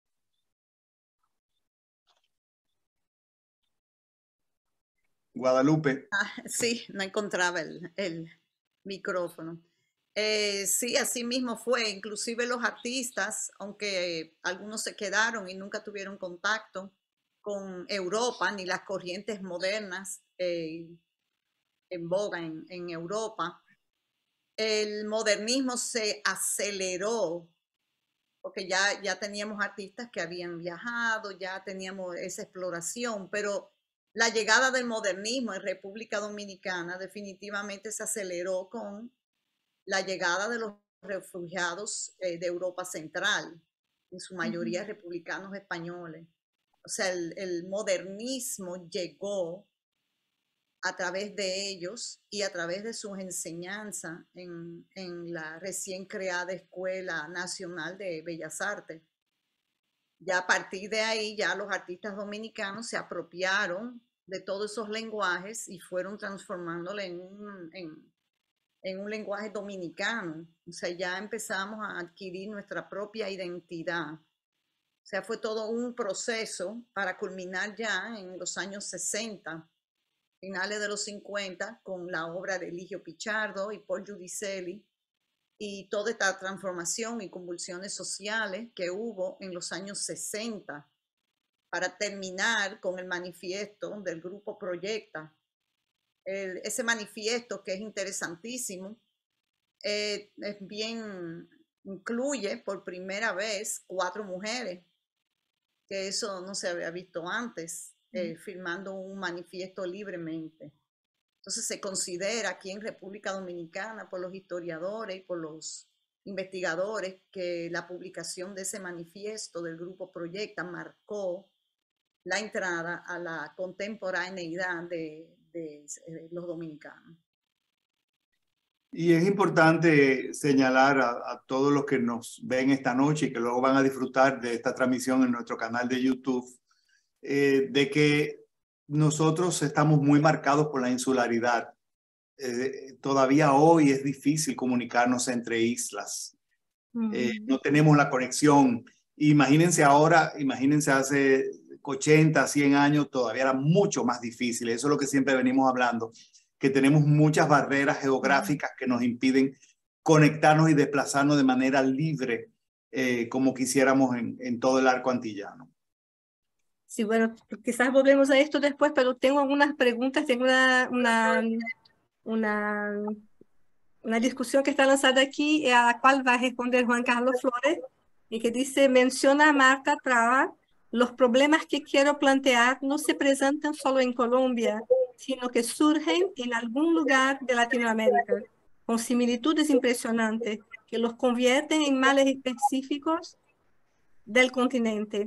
Guadalupe. Sí, no encontraba el micrófono. Sí, así mismo fue. Inclusive los artistas, aunque algunos se quedaron y nunca tuvieron contacto con Europa ni las corrientes modernas en boga en Europa, el modernismo se aceleró porque ya teníamos artistas que habían viajado, ya teníamos esa exploración, pero la llegada del modernismo en República Dominicana definitivamente se aceleró con la llegada de los refugiados de Europa Central, en su mayoría republicanos españoles. O sea, el modernismo llegó a través de ellos y a través de sus enseñanzas en la recién creada Escuela Nacional de Bellas Artes. Ya a partir de ahí, ya los artistas dominicanos se apropiaron de todos esos lenguajes y fueron transformándolo en un lenguaje dominicano. O sea, ya empezamos a adquirir nuestra propia identidad. O sea, fue todo un proceso para culminar ya en los años 60, finales de los 50, con la obra de Eligio Pichardo y Paul Giudicelli, y toda esta transformación y convulsiones sociales que hubo en los años 60, para terminar con el manifiesto del Grupo Proyecta. Ese manifiesto, que es interesantísimo, incluye por primera vez 4 mujeres, que eso no se había visto antes, firmando un manifiesto libremente. Entonces se considera aquí en República Dominicana por los historiadores y por los investigadores que la publicación de ese manifiesto del Grupo Proyecta marcó la entrada a la contemporaneidad de los dominicanos. Y es importante señalar a todos los que nos ven esta noche y que luego van a disfrutar de esta transmisión en nuestro canal de YouTube, de que nosotros estamos muy marcados por la insularidad. Todavía hoy es difícil comunicarnos entre islas. No tenemos la conexión. Imagínense ahora, imagínense hace 80, 100 años, todavía era mucho más difícil. Eso es lo que siempre venimos hablando, que tenemos muchas barreras geográficas que nos impiden conectarnos y desplazarnos de manera libre como quisiéramos en todo el arco antillano. Sí, bueno, quizás volvemos a esto después, pero tengo algunas preguntas, tengo una discusión que está lanzada aquí, a la cual va a responder Juan Carlos Flores, y que dice, menciona a Marta Traba, los problemas que quiero plantear no se presentan solo en Colombia, sino que surgen en algún lugar de Latinoamérica, con similitudes impresionantes, que los convierten en males específicos del continente,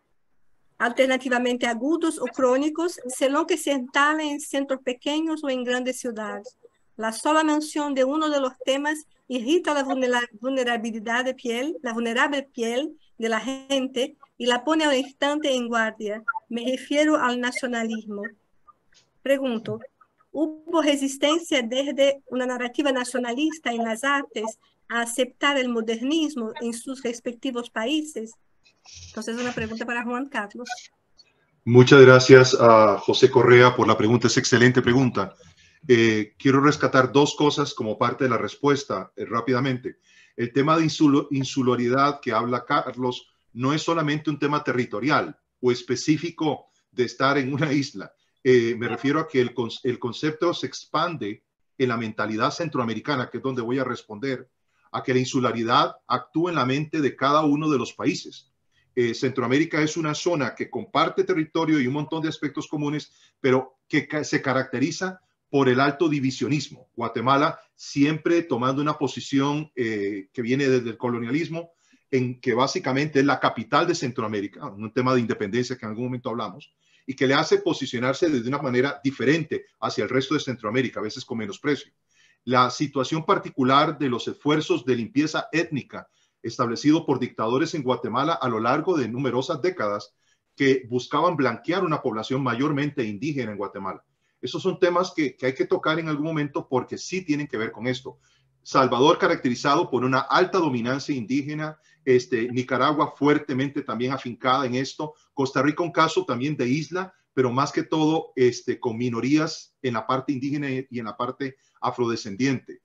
alternativamente agudos o crónicos, según que se instalen en centros pequeños o en grandes ciudades. La sola mención de uno de los temas irrita la vulnerabilidad de piel, la vulnerable piel de la gente y la pone al instante en guardia. Me refiero al nacionalismo. Pregunto, ¿hubo resistencia desde una narrativa nacionalista en las artes a aceptar el modernismo en sus respectivos países? Entonces, una pregunta para Juan Carlos. Muchas gracias a José Correa por la pregunta. Es excelente pregunta. Quiero rescatar dos cosas como parte de la respuesta rápidamente. El tema de insularidad que habla Carlos no es solamente un tema territorial o específico de estar en una isla. Me refiero a que el concepto se expande en la mentalidad centroamericana, que es donde voy a responder, a que la insularidad actúa en la mente de cada uno de los países. Centroamérica es una zona que comparte territorio y un montón de aspectos comunes, pero que se caracteriza por el alto divisionismo. Guatemala siempre tomando una posición que viene desde el colonialismo, en que básicamente es la capital de Centroamérica, un tema de independencia que en algún momento hablamos, y que le hace posicionarse de una manera diferente hacia el resto de Centroamérica, a veces con menosprecio. La situación particular de los esfuerzos de limpieza étnica establecido por dictadores en Guatemala a lo largo de numerosas décadas que buscaban blanquear una población mayormente indígena en Guatemala. Esos son temas que hay que tocar en algún momento porque sí tienen que ver con esto. Salvador caracterizado por una alta dominancia indígena, Nicaragua fuertemente también afincada en esto, Costa Rica un caso también de isla, pero más que todo con minorías en la parte indígena y en la parte afrodescendiente.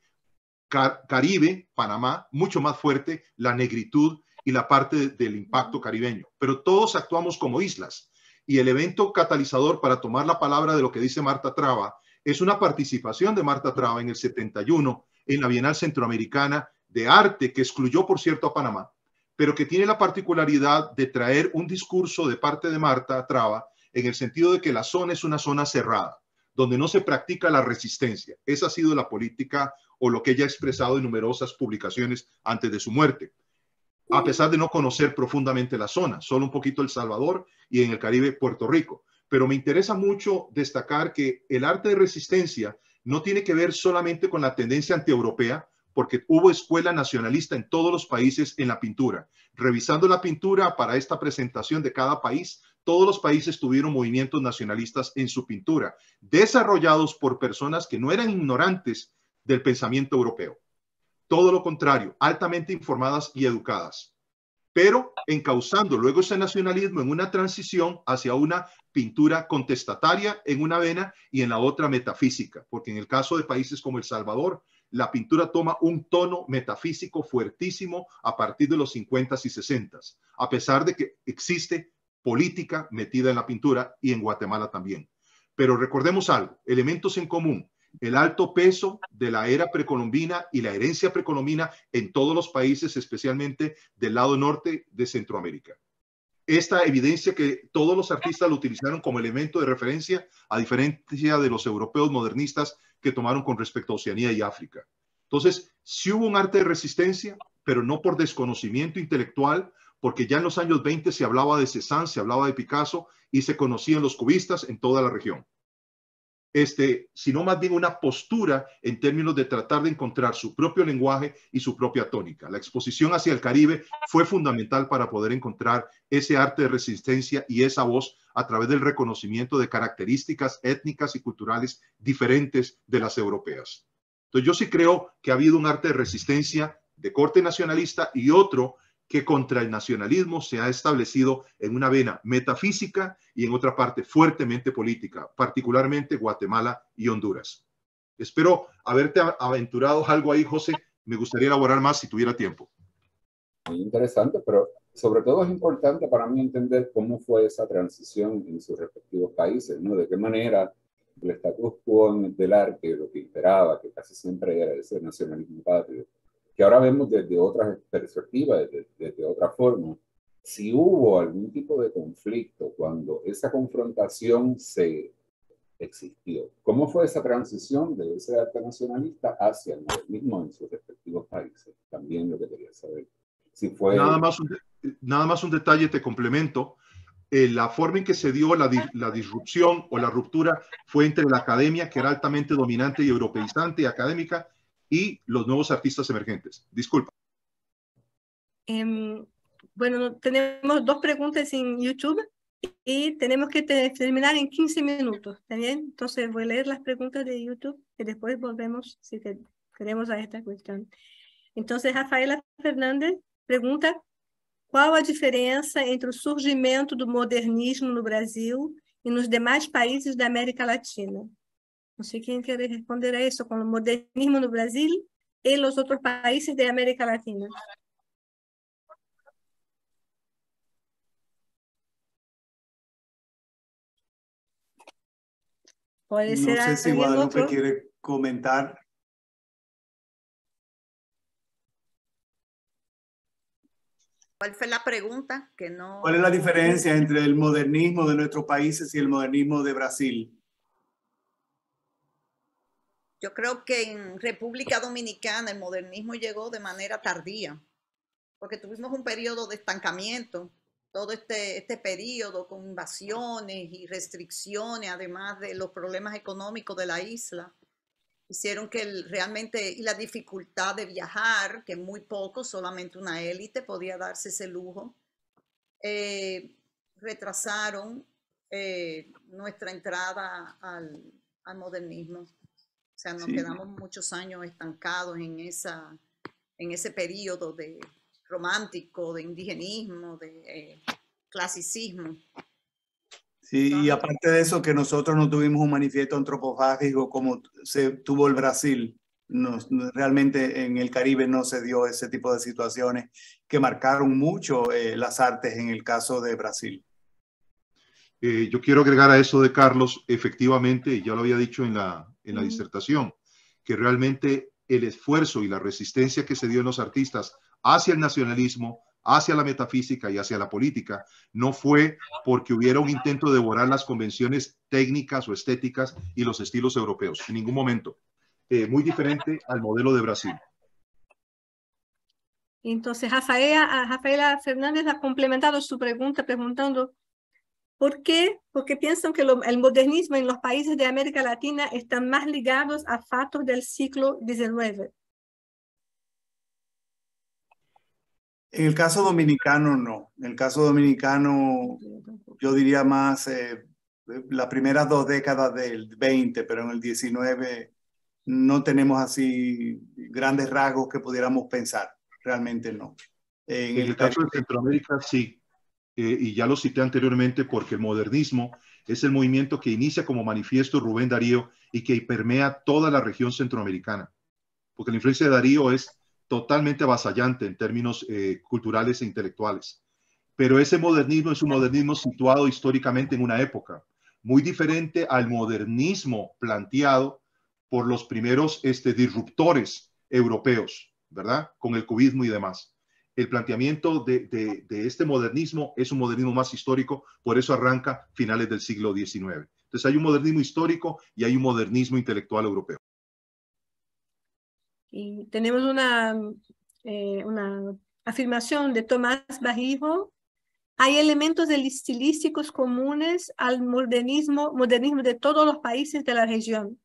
Caribe, Panamá, mucho más fuerte la negritud y la parte del impacto caribeño, pero todos actuamos como islas. Y el evento catalizador para tomar la palabra de lo que dice Marta Traba es una participación de Marta Traba en el 71 en la Bienal Centroamericana de Arte, que excluyó, por cierto, a Panamá, pero que tiene la particularidad de traer un discurso de parte de Marta Traba en el sentido de que la zona es una zona cerrada, donde no se practica la resistencia. Esa ha sido la política o lo que ella ha expresado en numerosas publicaciones antes de su muerte, a pesar de no conocer profundamente la zona, solo un poquito El Salvador y en el Caribe Puerto Rico. Pero me interesa mucho destacar que el arte de resistencia no tiene que ver solamente con la tendencia antieuropea, porque hubo escuela nacionalista en todos los países en la pintura. Revisando la pintura para esta presentación de cada país, todos los países tuvieron movimientos nacionalistas en su pintura, desarrollados por personas que no eran ignorantes del pensamiento europeo. Todo lo contrario, altamente informadas y educadas, pero encauzando luego ese nacionalismo en una transición hacia una pintura contestataria en una vena y en la otra metafísica, porque en el caso de países como El Salvador, la pintura toma un tono metafísico fuertísimo a partir de los 50s y 60s, a pesar de que existe política metida en la pintura y en Guatemala también. Pero recordemos algo, elementos en común. El alto peso de la era precolombina y la herencia precolombina en todos los países, especialmente del lado norte de Centroamérica. Esta evidencia que todos los artistas lo utilizaron como elemento de referencia, a diferencia de los europeos modernistas que tomaron con respecto a Oceanía y África. Entonces, sí hubo un arte de resistencia, pero no por desconocimiento intelectual, porque ya en los años 20 se hablaba de Cézanne, se hablaba de Picasso y se conocían los cubistas en toda la región. Sino más bien una postura en términos de tratar de encontrar su propio lenguaje y su propia tónica. La exposición hacia el Caribe fue fundamental para poder encontrar ese arte de resistencia y esa voz a través del reconocimiento de características étnicas y culturales diferentes de las europeas. Entonces yo sí creo que ha habido un arte de resistencia de corte nacionalista y otro que contra el nacionalismo se ha establecido en una vena metafísica y en otra parte fuertemente política, particularmente Guatemala y Honduras. Espero haberte aventurado algo ahí, José. Me gustaría elaborar más si tuviera tiempo. Muy interesante, pero sobre todo es importante para mí entender cómo fue esa transición en sus respectivos países, ¿no? De qué manera el status quo del arte, lo que imperaba, que casi siempre era ese nacionalismo patrio, que ahora vemos desde otras perspectivas, desde otra forma. Si hubo algún tipo de conflicto cuando esa confrontación se existió, ¿cómo fue esa transición de ese arte nacionalista hacia el modernismo en sus respectivos países? También lo que quería saber. Si fue... Nada más un detalle, te complemento. La forma en que se dio la disrupción o la ruptura fue entre la academia, que era altamente dominante y europeizante y académica, y los nuevos artistas emergentes. Disculpa. Bueno, tenemos 2 preguntas en YouTube y tenemos que terminar en 15 minutos, ¿está bien? Entonces voy a leer las preguntas de YouTube y después volvemos si queremos a esta cuestión. Entonces, Rafaela Fernandes pregunta: qual a diferença entre o surgimento do modernismo no Brasil e nos demais países da América Latina? Não sei quem quer responder a isso, com o modernismo no Brasil e os outros países da América Latina. Puede ser. No sé si Guadalupe quiere comentar. ¿Cuál fue la pregunta? Que no... ¿Cuál es la diferencia entre el modernismo de nuestros países y el modernismo de Brasil? Yo creo que en República Dominicana el modernismo llegó de manera tardía, porque tuvimos un periodo de estancamiento, todo este periodo con invasiones y restricciones, además de los problemas económicos de la isla, hicieron que realmente, y la dificultad de viajar, que muy poco, solamente una élite podía darse ese lujo, retrasaron nuestra entrada al modernismo. O sea, nos quedamos muchos años estancados en ese periodo de romántico, de indigenismo, de clasicismo. Sí, y aparte de eso, que nosotros no tuvimos un manifiesto antropofágico como se tuvo el Brasil. Realmente en el Caribe no se dio ese tipo de situaciones que marcaron mucho las artes en el caso de Brasil. Yo quiero agregar a eso de Carlos, efectivamente, ya lo había dicho en la disertación, que realmente el esfuerzo y la resistencia que se dio en los artistas hacia el nacionalismo, hacia la metafísica y hacia la política, no fue porque hubiera un intento de devorar las convenciones técnicas o estéticas y los estilos europeos, en ningún momento. Muy diferente al modelo de Brasil. Entonces, Rafaela Fernández ha complementado su pregunta preguntando ¿por qué? Porque piensan que el modernismo en los países de América Latina están más ligados a fatos del siglo XIX. En el caso dominicano, no. En el caso dominicano, yo diría más las primeras 2 décadas del 20, pero en el 19 no tenemos así grandes rasgos que pudiéramos pensar. Realmente no. En el caso de Centroamérica, sí. Y ya lo cité anteriormente porque el modernismo es el movimiento que inicia como manifiesto Rubén Darío y que permea toda la región centroamericana. Porque la influencia de Darío es totalmente avasallante en términos culturales e intelectuales. Pero ese modernismo es un modernismo situado históricamente en una época muy diferente al modernismo planteado por los primeros disruptores europeos, ¿verdad? Con el cubismo y demás. El planteamiento de este modernismo es un modernismo más histórico, por eso arranca finales del siglo XIX. Entonces hay un modernismo histórico y hay un modernismo intelectual europeo. Y tenemos una afirmación de Tomás Barrijo. Hay elementos estilísticos comunes al modernismo de todos los países de la región.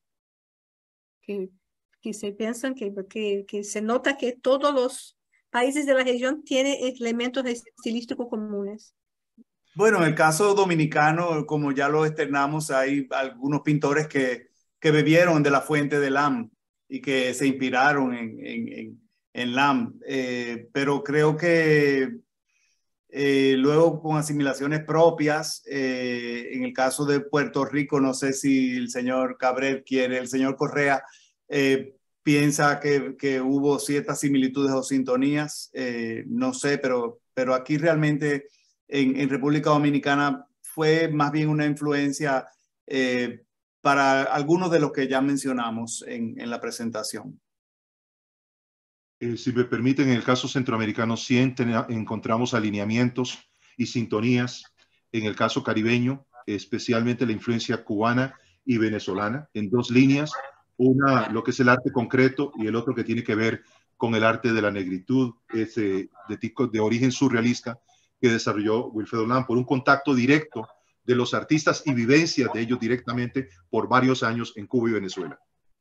Que se piensan que se nota que todos los países de la región tienen elementos estilísticos comunes. Bueno, en el caso dominicano, como ya lo externamos, hay algunos pintores que bebieron de la fuente de Lam y que se inspiraron en Lam. Pero creo que luego con asimilaciones propias. En el caso de Puerto Rico, no sé si el señor Cabrera el señor Correa piensa que hubo ciertas similitudes o sintonías, no sé, pero aquí realmente en República Dominicana fue más bien una influencia para algunos de los que ya mencionamos en la presentación. Si me permiten, en el caso centroamericano sí encontramos alineamientos y sintonías. En el caso caribeño, especialmente la influencia cubana y venezolana, en dos líneas, una lo que es el arte concreto y el otro que tiene que ver con el arte de la negritud, de origen surrealista, que desarrolló Wilfredo Lam por un contacto directo de los artistas y vivencias de ellos directamente por varios años en Cuba y Venezuela.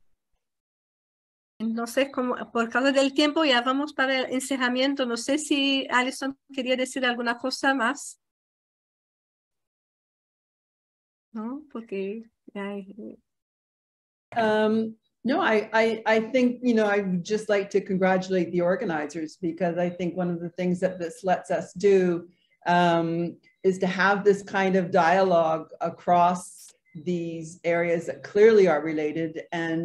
Entonces, como por causa del tiempo, ya vamos para el encerramiento. No sé si Alison quería decir alguna cosa más. ¿No? Porque... No, I think, you know, I'd just like to congratulate the organizers, because I think one of the things that this lets us do is to have this kind of dialogue across these areas that clearly are related,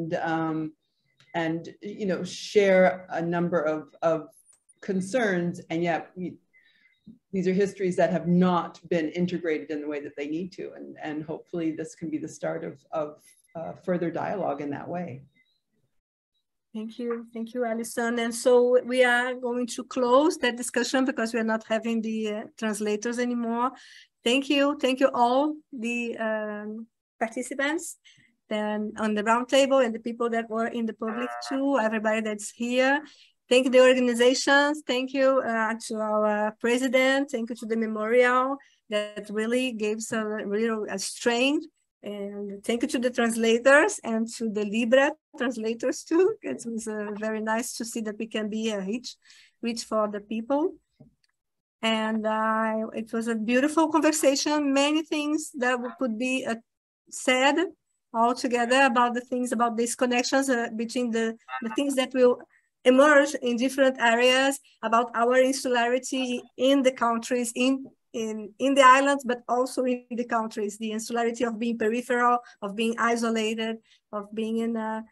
and you know, share a number of concerns, and yet these are histories that have not been integrated in the way that they need to, and hopefully this can be the start of further dialogue in that way. Thank you, Alison. And so we are going to close that discussion because we are not having the translators anymore. Thank you all the participants then on the round table and the people that were in the public too, everybody that's here. Thank the organizations. Thank you to our president. Thank you to the memorial that really gives a strength. And thank you to the translators and to the Libra translators too. It was very nice to see that we can be a reach for the people. And it was a beautiful conversation. Many things that could be said all together about the things, about these connections between the things that will emerge in different areas, about our insularity in the countries, in the islands, but also in the countries, the insularity of being peripheral, of being isolated, of being in a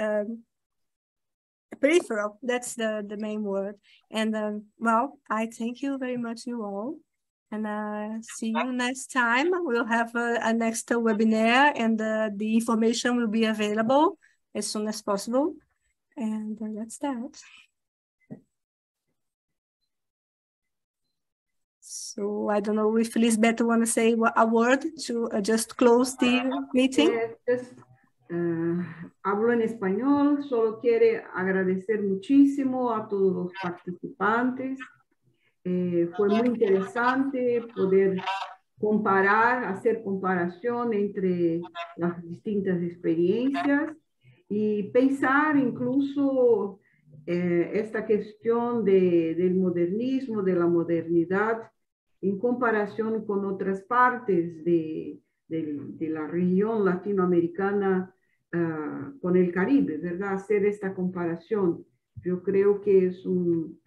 peripheral. That's the main word. And well, I thank you very much, you all. And see you next time. We'll have a next webinar, and the information will be available as soon as possible. And that's that. So I don't know if Lisbeth want to say a word to just close the meeting. Hablo en español, solo quiere agradecer muchísimo a todos los participantes. Fue muy interesante poder hacer comparación entre las distintas experiencias y pensar incluso esta cuestión del modernismo, de la modernidad, en comparación con otras partes de la región latinoamericana con el Caribe, ¿verdad? Hacer esta comparación. Yo creo que es un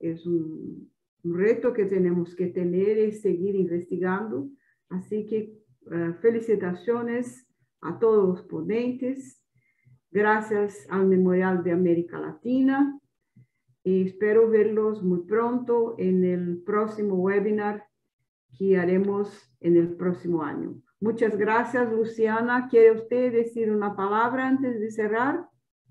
reto que tenemos que tener y seguir investigando. Así que felicitaciones a todos los ponentes. Gracias al Memorial de América Latina. Y espero verlos muy pronto en el próximo webinar que haremos en el próximo año. Muchas gracias, Luciana. ¿Quiere usted decir una palabra antes de cerrar?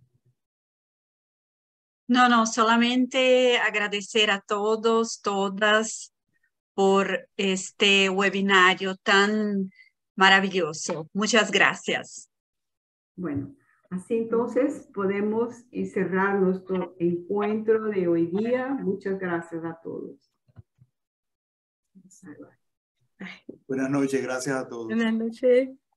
No, solamente agradecer a todos, todas por este webinario tan maravilloso. Muchas gracias. Bueno, así entonces podemos cerrar nuestro encuentro de hoy día. Muchas gracias a todos. Buenas noches, gracias a todos. Buenas noches.